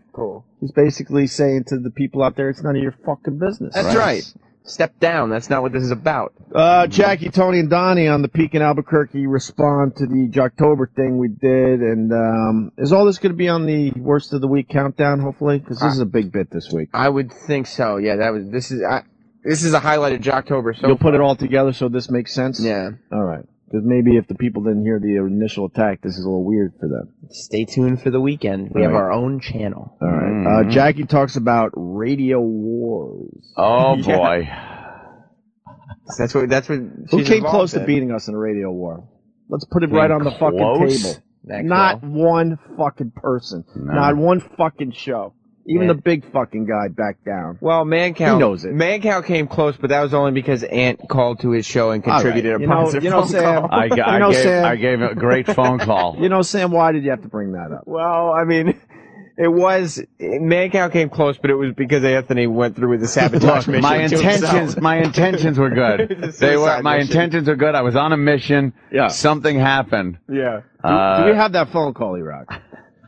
Cool. He's basically saying to the people out there, it's none of your fucking business. That's right. Step down. That's not what this is about. Uh, Jackie, Tony, and Donnie on the Peak in Albuquerque respond to the Jocktober thing we did. And um, is all this going to be on the worst of the week countdown, hopefully? Because this is a big bit this week. I would think so. Yeah, that was. This is. I, this is a highlight of Jocktober. So You'll put far. it all together so this makes sense? Yeah. All right. Because maybe if the people didn't hear the initial attack, this is a little weird for them. Stay tuned for the weekend. We All have right. our own channel. All right. Mm-hmm. Uh, Jackie talks about radio wars. Oh, Yeah. boy. That's what. That's what. Who she's came involved close to in. beating us in a radio war? Let's put it Came right on the fucking close? table. That Not close. one fucking person. No. Not one fucking show. Even Yeah. the big fucking guy backed down. Well, Mancow. He knows it. Mancow came close, but that was only because Ant called to his show and contributed All right. a You know- positive you know, phone Sam, call. I, I, You know, gave, Sam- I gave a great phone call. You know, Sam, why did you have to bring that up? Well, I mean, it was Mancow came close, but it was because Anthony went through with the sabotage Look, mission. my to intentions, himself. my intentions were good. It was a They were. suicide My mission. intentions were good. I was on a mission. Yeah. Something happened. Yeah. Do, Uh, do we have that phone call, E-Rock?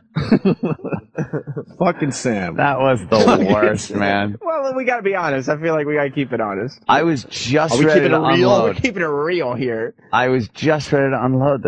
Fucking Sam. That was the worst, man. Well, we gotta be honest. I feel like we gotta keep it honest. I was just Are we ready keeping to it real? unload. We're keeping it real here. I was just ready to unload. The,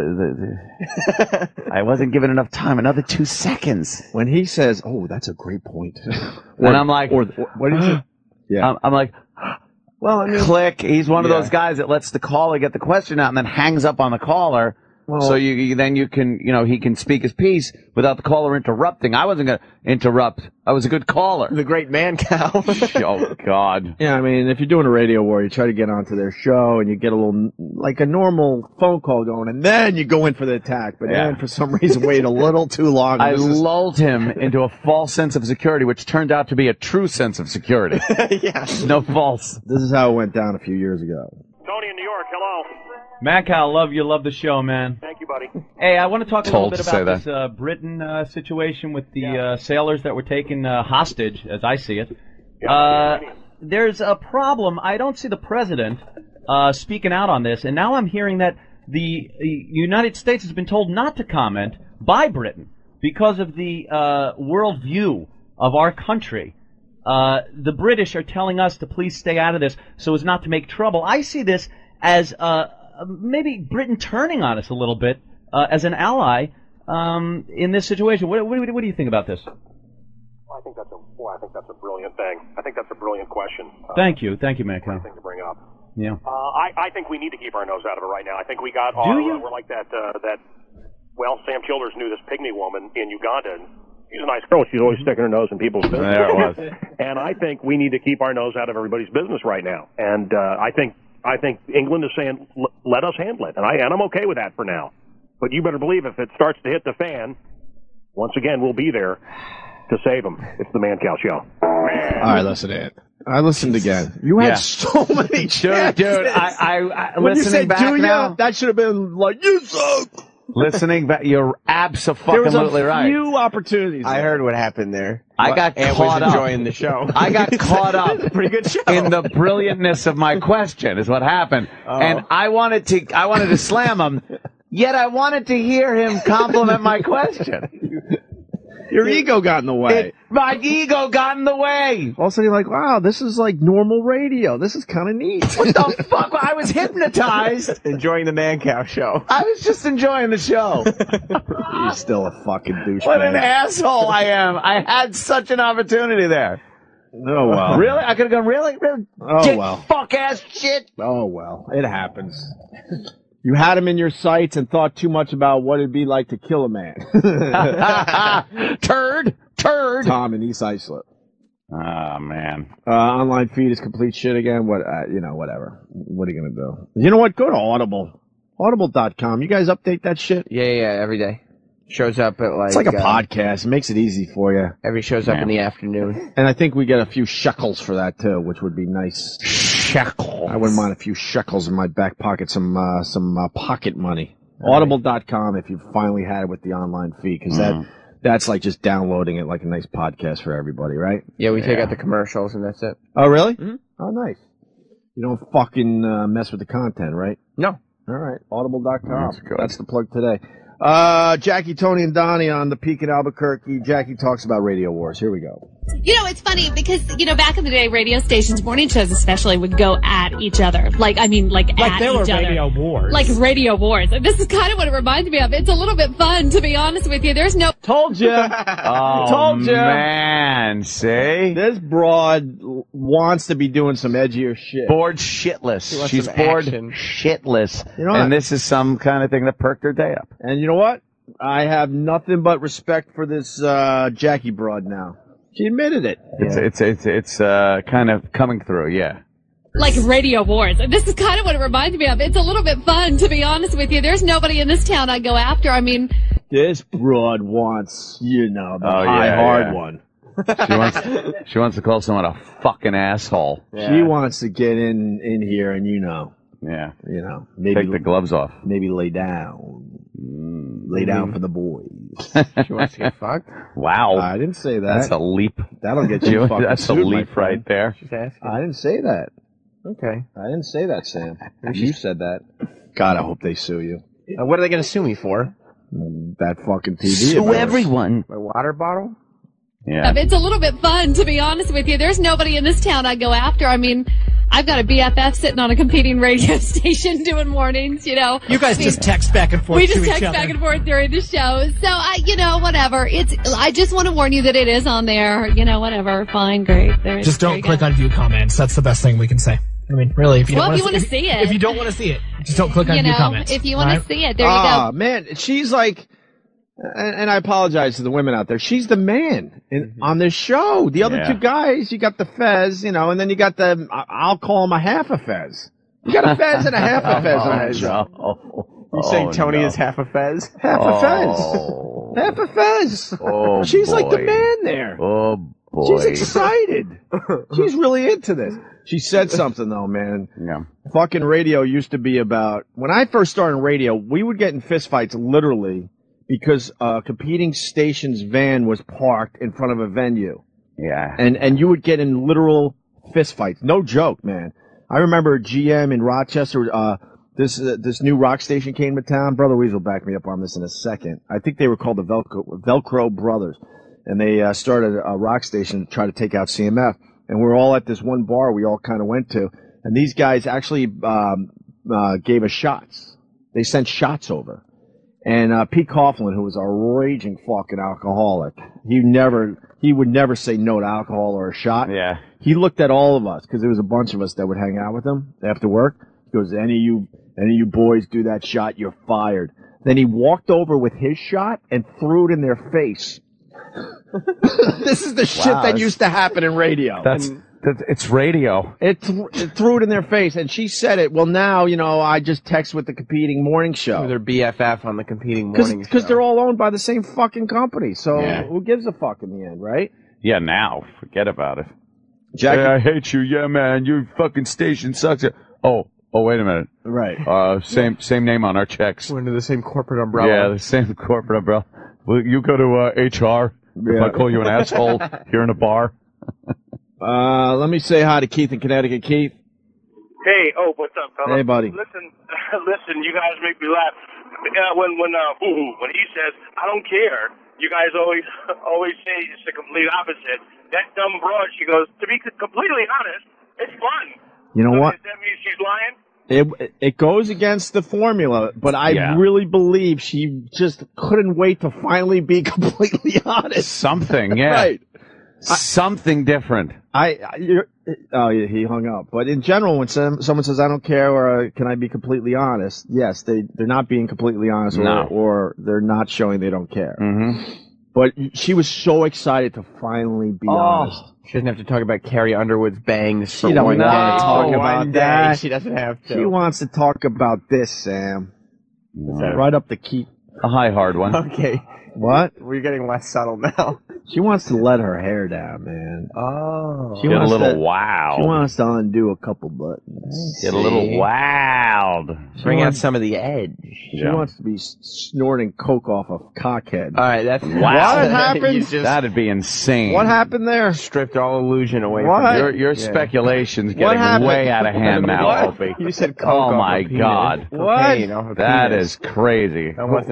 the, the I wasn't given enough time. Another two seconds. When he says, "Oh, that's a great point," And I'm like, or, or what did you? Yeah. I'm, I'm like, Well, I mean, click. He's one of Yeah. those guys that lets the caller get the question out and then hangs up on the caller. Well- so you, you then you can you know he can speak his piece without the caller interrupting. I wasn't gonna interrupt. I was a good caller. The great Mancow. Oh God. Yeah, I mean, if you're doing a radio war, you try to get onto their show and you get a little, like a normal phone call going, and then you go in for the attack. But Yeah. then, for some reason, wait a little too long. I This is- lulled him into a false sense of security, which turned out to be a true sense of security. Yeah. No false. This is how it went down a few years ago. Tony in New York, hello. Maccal, love you, love the show, man. Thank you, buddy. Hey, I want to talk a Told little bit to say about this that. uh, Britain uh, situation with the uh, sailors that were taken uh, hostage, as I see it. Uh, there's a problem. I don't see the president uh, speaking out on this, and now I'm hearing that the uh, United States has been told not to comment by Britain because of the uh, worldview of our country. Uh, the British are telling us to please stay out of this so as not to make trouble. I see this as uh, maybe Britain turning on us a little bit uh, as an ally um, in this situation. What, what, what do you think about this? Well, I think that's a well, I think that's a brilliant thing. I think that's a brilliant question. Uh, Thank you. Thank you, great Maccal. thing to bring up. Yeah. Uh, I, I think we need to keep our nose out of it right now. I think we got Do our, you? we're like that, uh, that, well, Sam Childers knew this pygmy woman in Uganda. And she's a nice girl. She's always sticking her nose in people's business. There it was. And I think we need to keep our nose out of everybody's business right now. And, uh, I think, I think England is saying, "L- let us handle it. And I, and I'm okay with that for now. But you better believe if it starts to hit the fan, once again, we'll be there to save them. It's the Mancow Show. All right, listen to it. I listened again. You had Yeah. so many chances. Dude, dude, I, I, I when you listening said, back do now, ya, that should have been like, you suck. listening back, you're There was abso-fucking-lutely a right. few opportunities. I heard what happened there. I got Ant caught was up. enjoying the show. I got caught up Pretty good show. in the brilliantness of my question is what happened. Oh. And I wanted to I wanted to slam him, yet I wanted to hear him compliment my question. Your ego got in the way. It, my ego got in the way. All of a sudden, you're like, wow, this is like normal radio. This is kind of neat. What the fuck? I was hypnotized. Enjoying the Mancow show. I was just enjoying the show. You're still a fucking douchebag. What an asshole I am. I had such an opportunity there. Oh, well. Really? I could have gone, really? Really? Oh, Get well. fuck ass shit. Oh, well. It happens. You had him in your sights and thought too much about what it'd be like to kill a man. Turd. Turd. Tom in East Islip. Oh, man. Uh, online feed is complete shit again. What, uh, you know, whatever. What are you going to do? You know what? Go to Audible. Audible dot com. You guys update that shit? Yeah, yeah, every day. Shows up at like... It's like a uh, podcast. It makes it easy for you. Every shows up Yeah. in the afternoon. And I think we get a few shekels for that, too, which would be nice. Shekels. I wouldn't mind a few shekels in my back pocket, some uh, some uh, pocket money. Audible dot com if you finally had it with the online fee, because that that's like just downloading it like a nice podcast for everybody, right? Yeah, we take Yeah. out the commercials and that's it. Oh, really? Mhm. Oh, nice. You don't fucking uh, mess with the content, right? No. All right, audible dot com. That's good. That's the plug today. Uh, Jackie, Tony, and Donnie on the Peak in Albuquerque. Jackie talks about Radio Wars. Here we go. You know, it's funny because, you know, back in the day, radio stations, morning shows especially, would go at each other. Like, I mean, like, Like at there were each other. radio wars. Like radio wars. And this is kind of what it reminds me of. It's a little bit fun, to be honest with you. There's no... Told you. Oh, Told ya. man. See? This broad wants to be doing some edgier shit. Bored shitless. She wants She's some bored action. shitless. You know and what? this is some kind of thing that perked her day up. And you know what? I have nothing but respect for this uh, Jackie broad now. She admitted it. It's it's it's it's uh, kind of coming through, yeah. Like radio wars. And this is kind of what it reminds me of. It's a little bit fun, to be honest with you. There's nobody in this town I'd go after. I mean... This broad wants, you know, the Oh, high yeah, hard yeah. one. She wants she wants to call someone a fucking asshole. She wants to get in in here and, you know, Yeah. you know, maybe Take the gloves off. maybe lay down. Lay down for the boys. She wants to get fucked. Wow. I didn't say that. That's a leap. That'll get you fucking That's a sued, my leap friend. right there. She's asking. I didn't say that. Okay. I didn't say that, Sam. You said that. God, I hope they sue you. Uh, what are they going to sue me for? That fucking T V. Sue of yours. everyone. My water bottle? Yeah. It's a little bit fun, to be honest with you. There's nobody in this town I'd go after. I mean, I've got a B F F sitting on a competing radio station doing mornings, you know. You guys I mean, just text back and forth We to just each text other. back and forth during the show. So, I, you know, whatever. It's. I just want to warn you that it is on there. You know, whatever. Fine, great. There it Just is. There don't you click go. on view comments. That's the best thing we can say. I mean, really, if you Well, don't if you wanna wanna see it. if you don't want to see it, just don't click on You view know, comments. if you want to all right? see it, there you Ah, go. man, she's like, and, and I apologize to the women out there. She's the man in, on this show. The other Yeah. two guys, you got the Fez, you know, and then you got the, I- I'll call him a half a Fez. You got a Fez and a half a Fez on that show. no. You saying Oh, Tony no. is half a Fez? Half a Fez. Oh. Half a Fez. Oh, She's like the boy. man there. Oh, boy. She's excited. She's really into this. She said something though, man. Yeah. Fucking radio used to be about, when I first started in radio, we would get in fistfights literally because a competing station's van was parked in front of a venue. Yeah. And and you would get in literal fistfights. No joke, man. I remember G M in Rochester, uh, this uh, this new rock station came to town. Brother Weasel will back me up on this in a second. I think they were called the Velcro, Velcro Brothers. And they uh, started a rock station to try to take out C M F. And we were all at this one bar we all kind of went to. And these guys actually um, uh, gave us shots. They sent shots over. And uh, Pete Coughlin, who was a raging fucking alcoholic, he never, he would never say no to alcohol or a shot. Yeah. He looked at all of us because there was a bunch of us that would hang out with him after work. He goes, "Any of you, any of you boys do that shot, you're fired." Then he walked over with his shot and threw it in their face. This is the shit Wow, that that's- used to happen in radio. That's, that's it's radio. It, th- it threw it in their face, and she said it. Well, now, you know, I just text with the competing morning show. They're B F F on the competing morning show. Because they're all owned by the same fucking company. So Yeah. who gives a fuck in the end, right? Yeah, now. Forget about it. Jackie- Hey, I hate you. Yeah, man. Your fucking station sucks. Oh, oh, wait a minute. Right. Uh, same same name on our checks. We're under the same corporate umbrella. Yeah, the same corporate umbrella. Will you go to uh, H R if Yeah. I call you an asshole here in a bar? Uh, let me say hi to Keith in Connecticut. Keith. Hey, oh, what's up, fella? Hey, buddy. Listen, listen, you guys make me laugh. Uh, when when uh, when he says, "I don't care," you guys always always say it's the complete opposite. That dumb broad, she goes, "To be completely honest, it's fun." You know So what? Does that mean she's lying? It it goes against the formula, but I Yeah. really believe she just couldn't wait to finally be completely honest. Something, yeah. Right. Something different. I, I you're, oh yeah, he hung up. But in general, when some, someone says I don't care or uh, can I be completely honest, yes, they they're not being completely honest, or, No. or they're not showing they don't care. Mm-hmm. But she was so excited to finally be honest. She doesn't have to talk about Carrie Underwood's bangs She for don't one want day. to talk For about one day. that. She doesn't have to. She wants to talk about this, Sam. Yeah. Right up the key. A high hard one. Okay. What? We're getting less subtle now. She wants to let her hair down, man. Oh. She Get a wants little to- wild. She wants to undo a couple buttons. Get a little wild. Bring out wants- some of the edge. She Yeah. wants to be s- snorting coke off a cockhead. All right, that's Wow. What You happened? just That'd be insane. What happened there? stripped all illusion away What? from Your, you. your Yeah. speculation's What getting happened? way out of hand now, What? Opie. You said coke Oh off my a penis. God. Cocaine off a That penis. is crazy. That wasn't.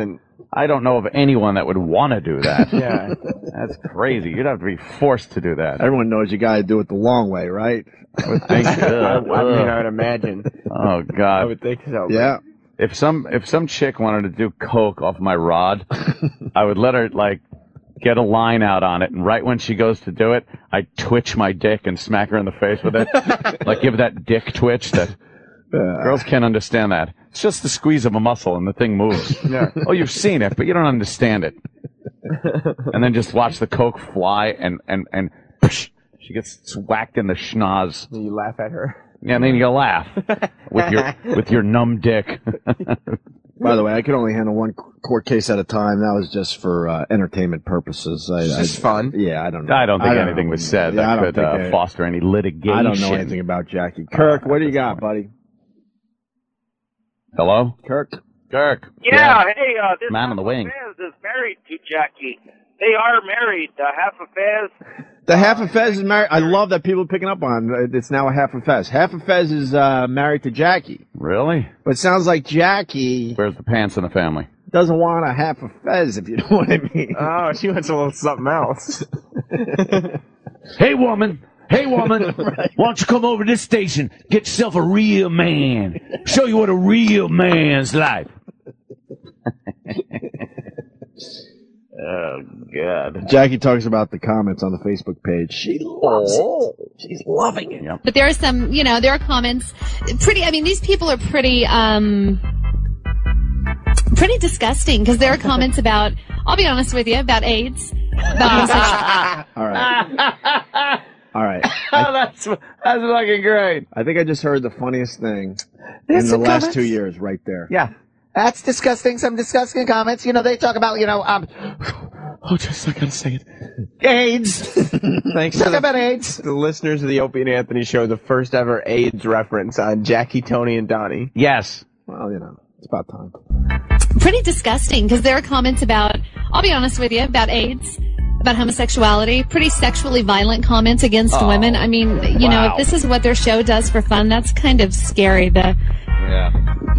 I don't know of anyone that would want to do that. Yeah. That's crazy. You'd have to be forced to do that. Everyone knows you got to do it the long way, right? I would think. I, I Ugh, mean, ugh. I would imagine. Oh God. I would think so. but- Yeah. If some if some chick wanted to do coke off my rod, I would let her like get a line out on it, and right when she goes to do it, I twitch my dick and smack her in the face with it, like give that dick twitch that Uh, girls can't understand. That it's just the squeeze of a muscle and the thing moves. Yeah. Oh, you've seen it, but you don't understand it. And then just watch the coke fly, and and and psh, she gets whacked in the schnoz. You laugh at her. Yeah, and then you laugh with your with your numb dick. By the way, I could only handle one court case at a time. That was just for uh, entertainment purposes. I, It's just I, fun. Yeah, I don't know. I don't think I don't anything know. was said Yeah, I that don't could think uh, I- foster any litigation. I don't know anything about Jackie. Kirk, what do you got, buddy? Hello? Kirk? Kirk. Yeah, hey, uh, this Man on the wing. Fez is married to Jackie. They are married. Uh, half of Fez. The half of Fez is married. I love that people are picking up on it. It's now a half of Fez. Half of Fez is uh, married to Jackie. Really? But it sounds like Jackie Where's the pants in the family? doesn't want a half of Fez, if you know what I mean. Oh, she wants a little something else. Hey, woman. Hey, woman. Why don't you come over to this station? Get yourself a real man. Show you what a real man's like. Oh, God. Jackie talks about the comments on the Facebook page. She loves Oh. it. She's loving it. But there are some, you know, there are comments pretty, I mean, these people are pretty, um, pretty disgusting because there are comments about, I'll be honest with you, about AIDS. About homosexuality. All right. All right. Oh, that's, that's fucking great. I think I just heard the funniest thing There's in the some last comments? two years right there. Yeah. That's disgusting. Some disgusting comments. You know, they talk about, you know, um, Oh, just I gotta say it. AIDS. Thanks Talk to the, about AIDS. the listeners of the Opie and Anthony show, the first ever AIDS reference on Jackie, Tony, and Donnie. Yes. Well, you know, it's about time. Pretty disgusting because there are comments about, I'll be honest with you, about AIDS, about homosexuality, pretty sexually violent comments against Oh, women. I mean, you know, wow. if this is what their show does for fun, that's kind of scary. The Yeah.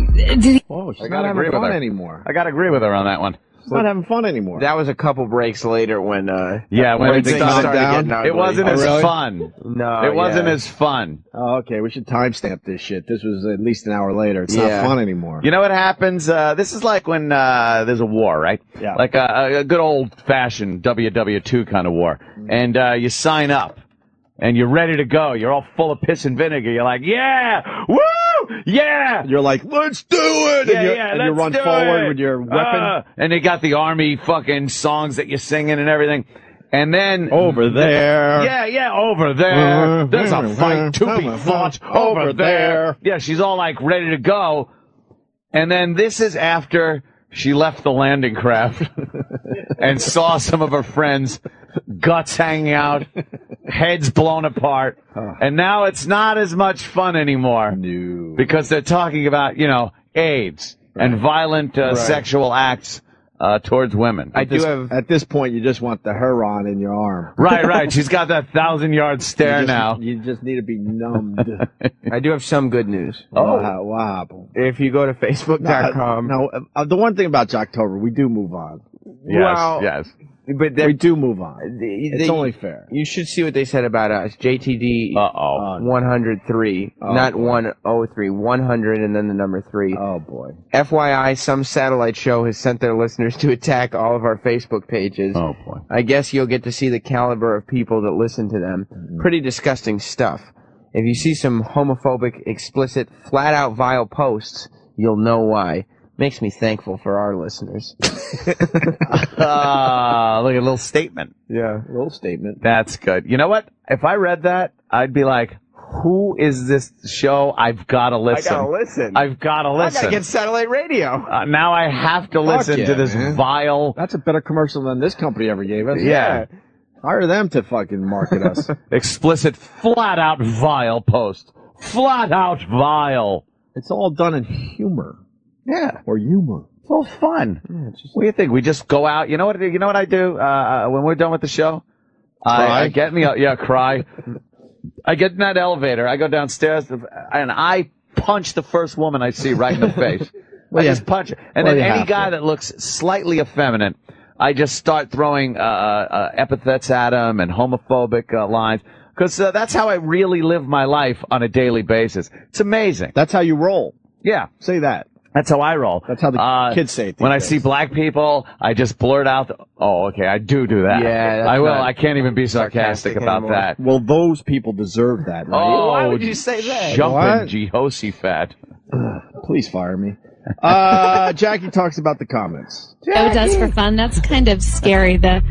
Whoa, she's I not gotta having agree with fun her. anymore. I gotta agree with her on that one. She's not having fun anymore. That was a couple breaks later when, uh, Yeah, when when things things started down. getting ugly. It wasn't Oh, as really? fun. No, It wasn't yeah. as fun. Oh, okay, we should timestamp this shit. This was at least an hour later. It's Yeah. not fun anymore. You know what happens? Uh, this is like when uh, there's a war, right? Yeah. Like a, a good old-fashioned W W two kind of war. And uh, you sign up, and you're ready to go. You're all full of piss and vinegar. You're like, yeah! Woo! Yeah! You're like, let's do it! Yeah, and you, yeah, and you let's run do forward it. with your weapon. Uh, and they got the army fucking songs that you're singing and everything. And then... Over there. Yeah, yeah, over there. There's a fight to be fought over there. Yeah, she's all like ready to go. And then this is after she left the landing craft and saw some of her friends, guts hanging out, heads blown apart. And now it's not as much fun anymore. No. Because they're talking about, you know, AIDS and violent uh, Right. sexual acts uh, towards women. I do This- have. At this point, you just want the Heron in your arm. Right, right. She's got that thousand-yard stare you just, now. You just need to be numbed. I do have some good news. Oh, wow, wow. If you go to Facebook dot com. No, uh, the one thing about Jocktober, we do move on. Yes, Well, yes. But We do move on. they, It's only fair. You should see what they said about us. J T D Uh-oh. one hundred three, Oh, not boy. one oh three, one hundred and then the number three. Oh, boy. F Y I, some satellite show has sent their listeners to attack all of our Facebook pages. Oh, boy. I guess you'll get to see the caliber of people that listen to them. Mm-hmm. Pretty disgusting stuff. If you see some homophobic, explicit, flat-out vile posts, you'll know why. Makes me thankful for our listeners. Ah, look at a little statement. Yeah. Little statement. That's good. You know what? If I read that, I'd be like, who is this show? I've got to listen. I gotta listen. I've got to I listen. gotta get satellite radio. uh, now I have to Fuck listen yeah, to this man. vile, That's a better commercial than this company ever gave us. yeah, Hire them to fucking market us. explicit, flat-out vile post. Flat-out vile. It's all done in humor. Yeah. Or humor. It's all fun. What do you think? We just go out. You know what? You know what I do uh, uh, when we're done with the show? I, Cry? I get me. A, yeah, cry. I get in that elevator. I go downstairs and I punch the first woman I see right in the face. Well, I yeah. just punch it. And Well, then you any have guy to. that looks slightly effeminate, I just start throwing uh, uh, epithets at him and homophobic uh, lines. Because uh, that's how I really live my life on a daily basis. It's amazing. That's how you roll. Yeah. Say that. That's how I roll. That's how the Uh, kids say it. these When I days. see black people, I just blurt out, the, oh, okay, I do do that. Yeah, that's I will. not I can't even be sarcastic, sarcastic about anymore. that. Well, those people deserve that, right? Oh, why would you say that? Jumping Jehoshaphat. Please fire me. Uh, Jackie talks about the comments. Joe does for fun. That's kind of scary. The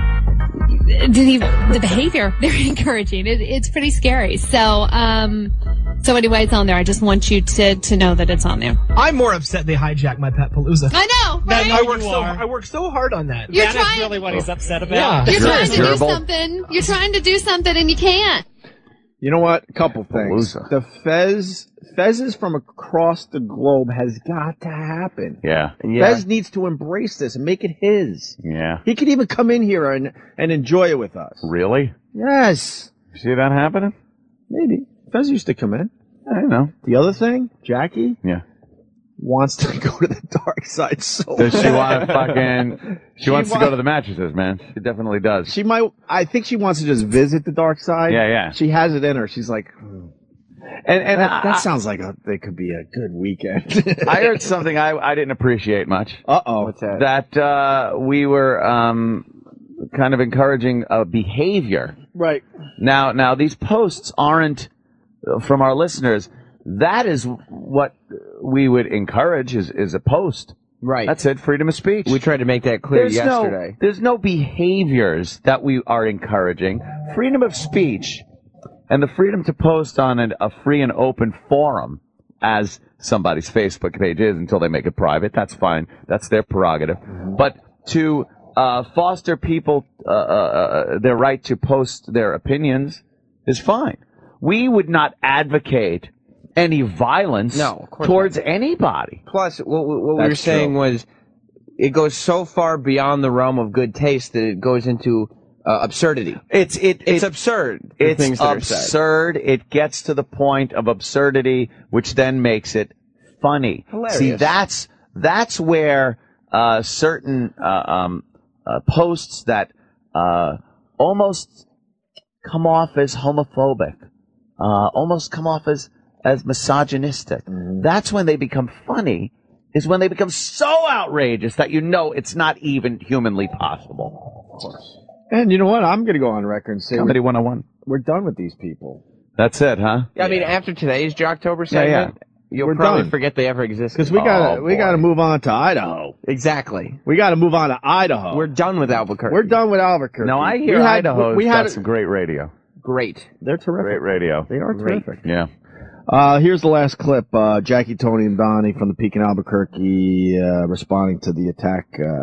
the, the behavior they're encouraging. It, it's pretty scary. So, um, so anyway, it's on there. I just want you to to know that it's on there. I'm more upset they hijacked my Pet Palooza. I know, right? I worked so I worked so hard on that. You're that trying- is really what he's upset Yeah. about. You're You're trying to do gerbil. something. You're trying to do something, and you can't. You know what? A couple things. Palooza. The Fez, Fezes from across the globe has got to happen. Yeah. Fez needs to embrace this and make it his. Yeah. He could even come in here and, and enjoy it with us. Really? Yes. You see that happening? Maybe. Fez used to come in. I know. The other thing, Jackie Yeah. wants to go to the dark side so Does she bad. want to fucking... She, She wants to wa- go to the mattresses, man. She definitely does. She might, I think she wants to just visit the dark side. Yeah, yeah. She has it in her. She's like, hmm. And and that, I, that sounds like a, it could be a good weekend. I heard something I, I didn't appreciate much. Uh-oh. What's that? That uh, we were um, kind of encouraging a behavior. Right. Now, now these posts aren't uh, from our listeners. That is what we would encourage is, is a post. Right. That's it, freedom of speech. We tried to make that clear there's yesterday. No, there's no behaviors that we are encouraging. Freedom of speech and the freedom to post on an, a free and open forum, as somebody's Facebook page is until they make it private. That's fine. That's their prerogative. But to uh, foster people uh, uh, their right to post their opinions is fine. We would not advocate any violence No, of course towards anybody. Plus, what, what we were That's saying true. was it goes so far beyond the realm of good taste that it goes into uh, absurdity. It's it, It's it- absurd. the It's things that are said. absurd. It gets to the point of absurdity, which then makes it funny. Hilarious. See, that's that's where uh, certain uh, um, uh, posts that uh, almost come off as homophobic, uh, almost come off as as misogynistic. That's when they become funny. Is when they become so outrageous that you know it's not even humanly possible. Of course. And you know what? I'm going to go on record and say Comedy we're, one oh one. we're done with these people. That's it, huh? Yeah, I mean, after today's Jocktober Yeah, yeah. segment, you'll We're probably done. forget they ever existed. Because we got to Oh, we got to boy. move on to Idaho. Exactly. We got to move on to Idaho. We're done with Albuquerque. We're done with Albuquerque. No, I hear We had- Idaho's we had got some great radio. Great. They're terrific. Great radio. They are Great. terrific. Yeah. Uh, here's the last clip. Uh, Jackie, Tony, and Donnie from the Peak in Albuquerque uh, responding to the attack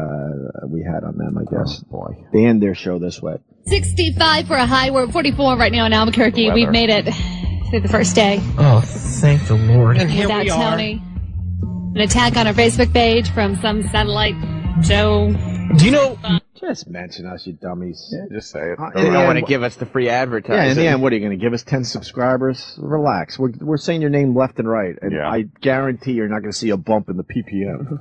uh, we had on them, I guess. Oh, boy. They end their show this way. sixty-five for a high. We're at forty-four right now in Albuquerque. Weather. We've made it through the first day Oh, thank the Lord. And here without we are. Tony. An attack on our Facebook page from some satellite show. Do you know? Just mention us, you dummies. Yeah, just say it. Uh, They in the don't want end- to give us the free advertising. Yeah, in the end, what are you going to give us? ten subscribers? Relax. We're, we're saying your name left and right, and Yeah. I guarantee you're not going to see a bump in the P P M.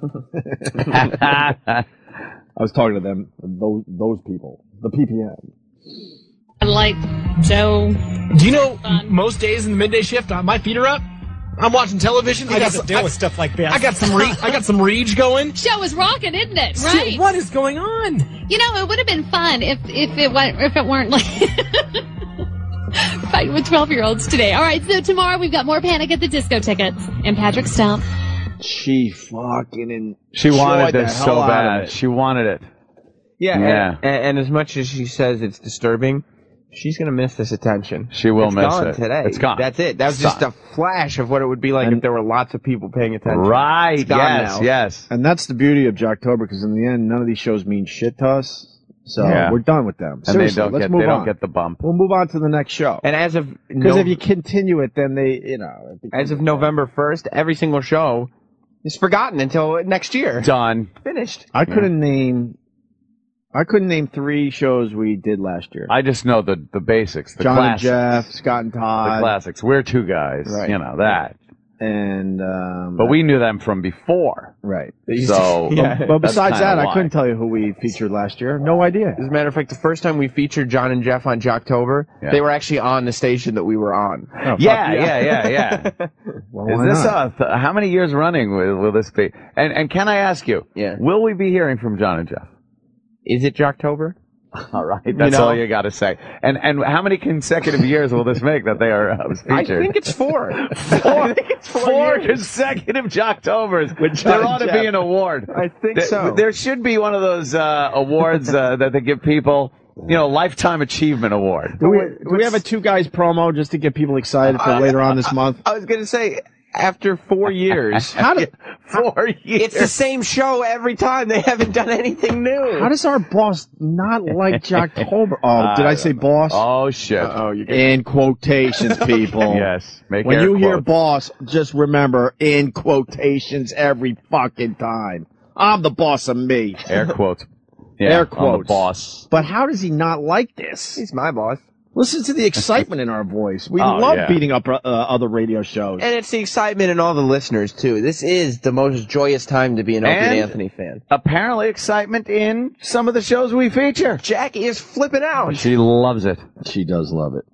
I was talking to them, those those people, the P P M. Satellite show. Do you know? Most days in the midday shift, uh, my feet are up. I'm watching television. He I got doesn't some, deal I, with stuff like this. I got some. Re- I got some reach going. Show is rocking, isn't it? Right. What is going on? You know, it would have been fun if if it went if it weren't like fighting with twelve year olds today. All right, so tomorrow we've got more Panic at the Disco tickets and Patrick Stump. She fucking and She wanted enjoyed the this hell so out of bad. it. She wanted it. Yeah, Yeah. And, and as much as she says it's disturbing, she's going to miss this attention. She will it's miss gone it. today. It's gone. That's it. That was It's just gone. a flash of what it would be like And- if there were lots of people paying attention. Right. It's gone Yes. now. Yes. And that's the beauty of Jocktober, because in the end, none of these shows mean shit to us. So Yeah. we're done with them. And they Seriously, don't let's get move they don't on. get the bump. We'll move on to the next show. And as of Because no- if you continue it, then they, you know. it becomes- as of November first, every single show is forgotten until next year. Done. Finished. I couldn't name. I couldn't name three shows we did last year. I just know the the basics. The John classics. and Jeff, Scott and The Todd. classics. We're two guys. Right. You know that. And um, But we knew them from before. Right. So, Yeah. But, but that's besides kinda that, I why. couldn't tell you who we featured last year. No idea. As a matter of fact, the first time we featured John and Jeff on Jocktober, Yeah. they were actually on the station that we were on. Oh, Yeah, fuck yeah, yeah, yeah. Well, Is why this not? uh, th- how many years running will, will this be? And and can I ask you? Yeah. Will we be hearing from John and Jeff? Is it Jocktober? All right, that's know? all you got to say. And and how many consecutive years will this make that they are uh, featured? I think it's four. four, I think it's four, four years. consecutive Jocktobers. With John There ought to and be Jeff. an award. I think There- so. There should be one of those uh, awards uh, that they give people. You know, Lifetime Achievement Award. Do we, do we have a two guys promo just to get people excited for later on this month? I was going to say, after four years, How do, Four years. it's the same show every time. They haven't done anything new. how does our boss not like Jocktober? Oh, did I say boss? Oh shit! Oh, you In quotations, people. Yes. Make When air you hear quotes. boss, just remember in quotations every fucking time. I'm the boss of me. Air quotes. Yeah, Air on the quotes. boss. But how does he not like this? He's my boss. Listen to the excitement in our voice. We Oh, love yeah. beating up uh, other radio shows. And it's the excitement in all the listeners, too. This is the most joyous time to be an Opie and And- Anthony fan. Apparently, excitement in some of the shows we feature. Jackie is flipping out. She loves it. She does love it.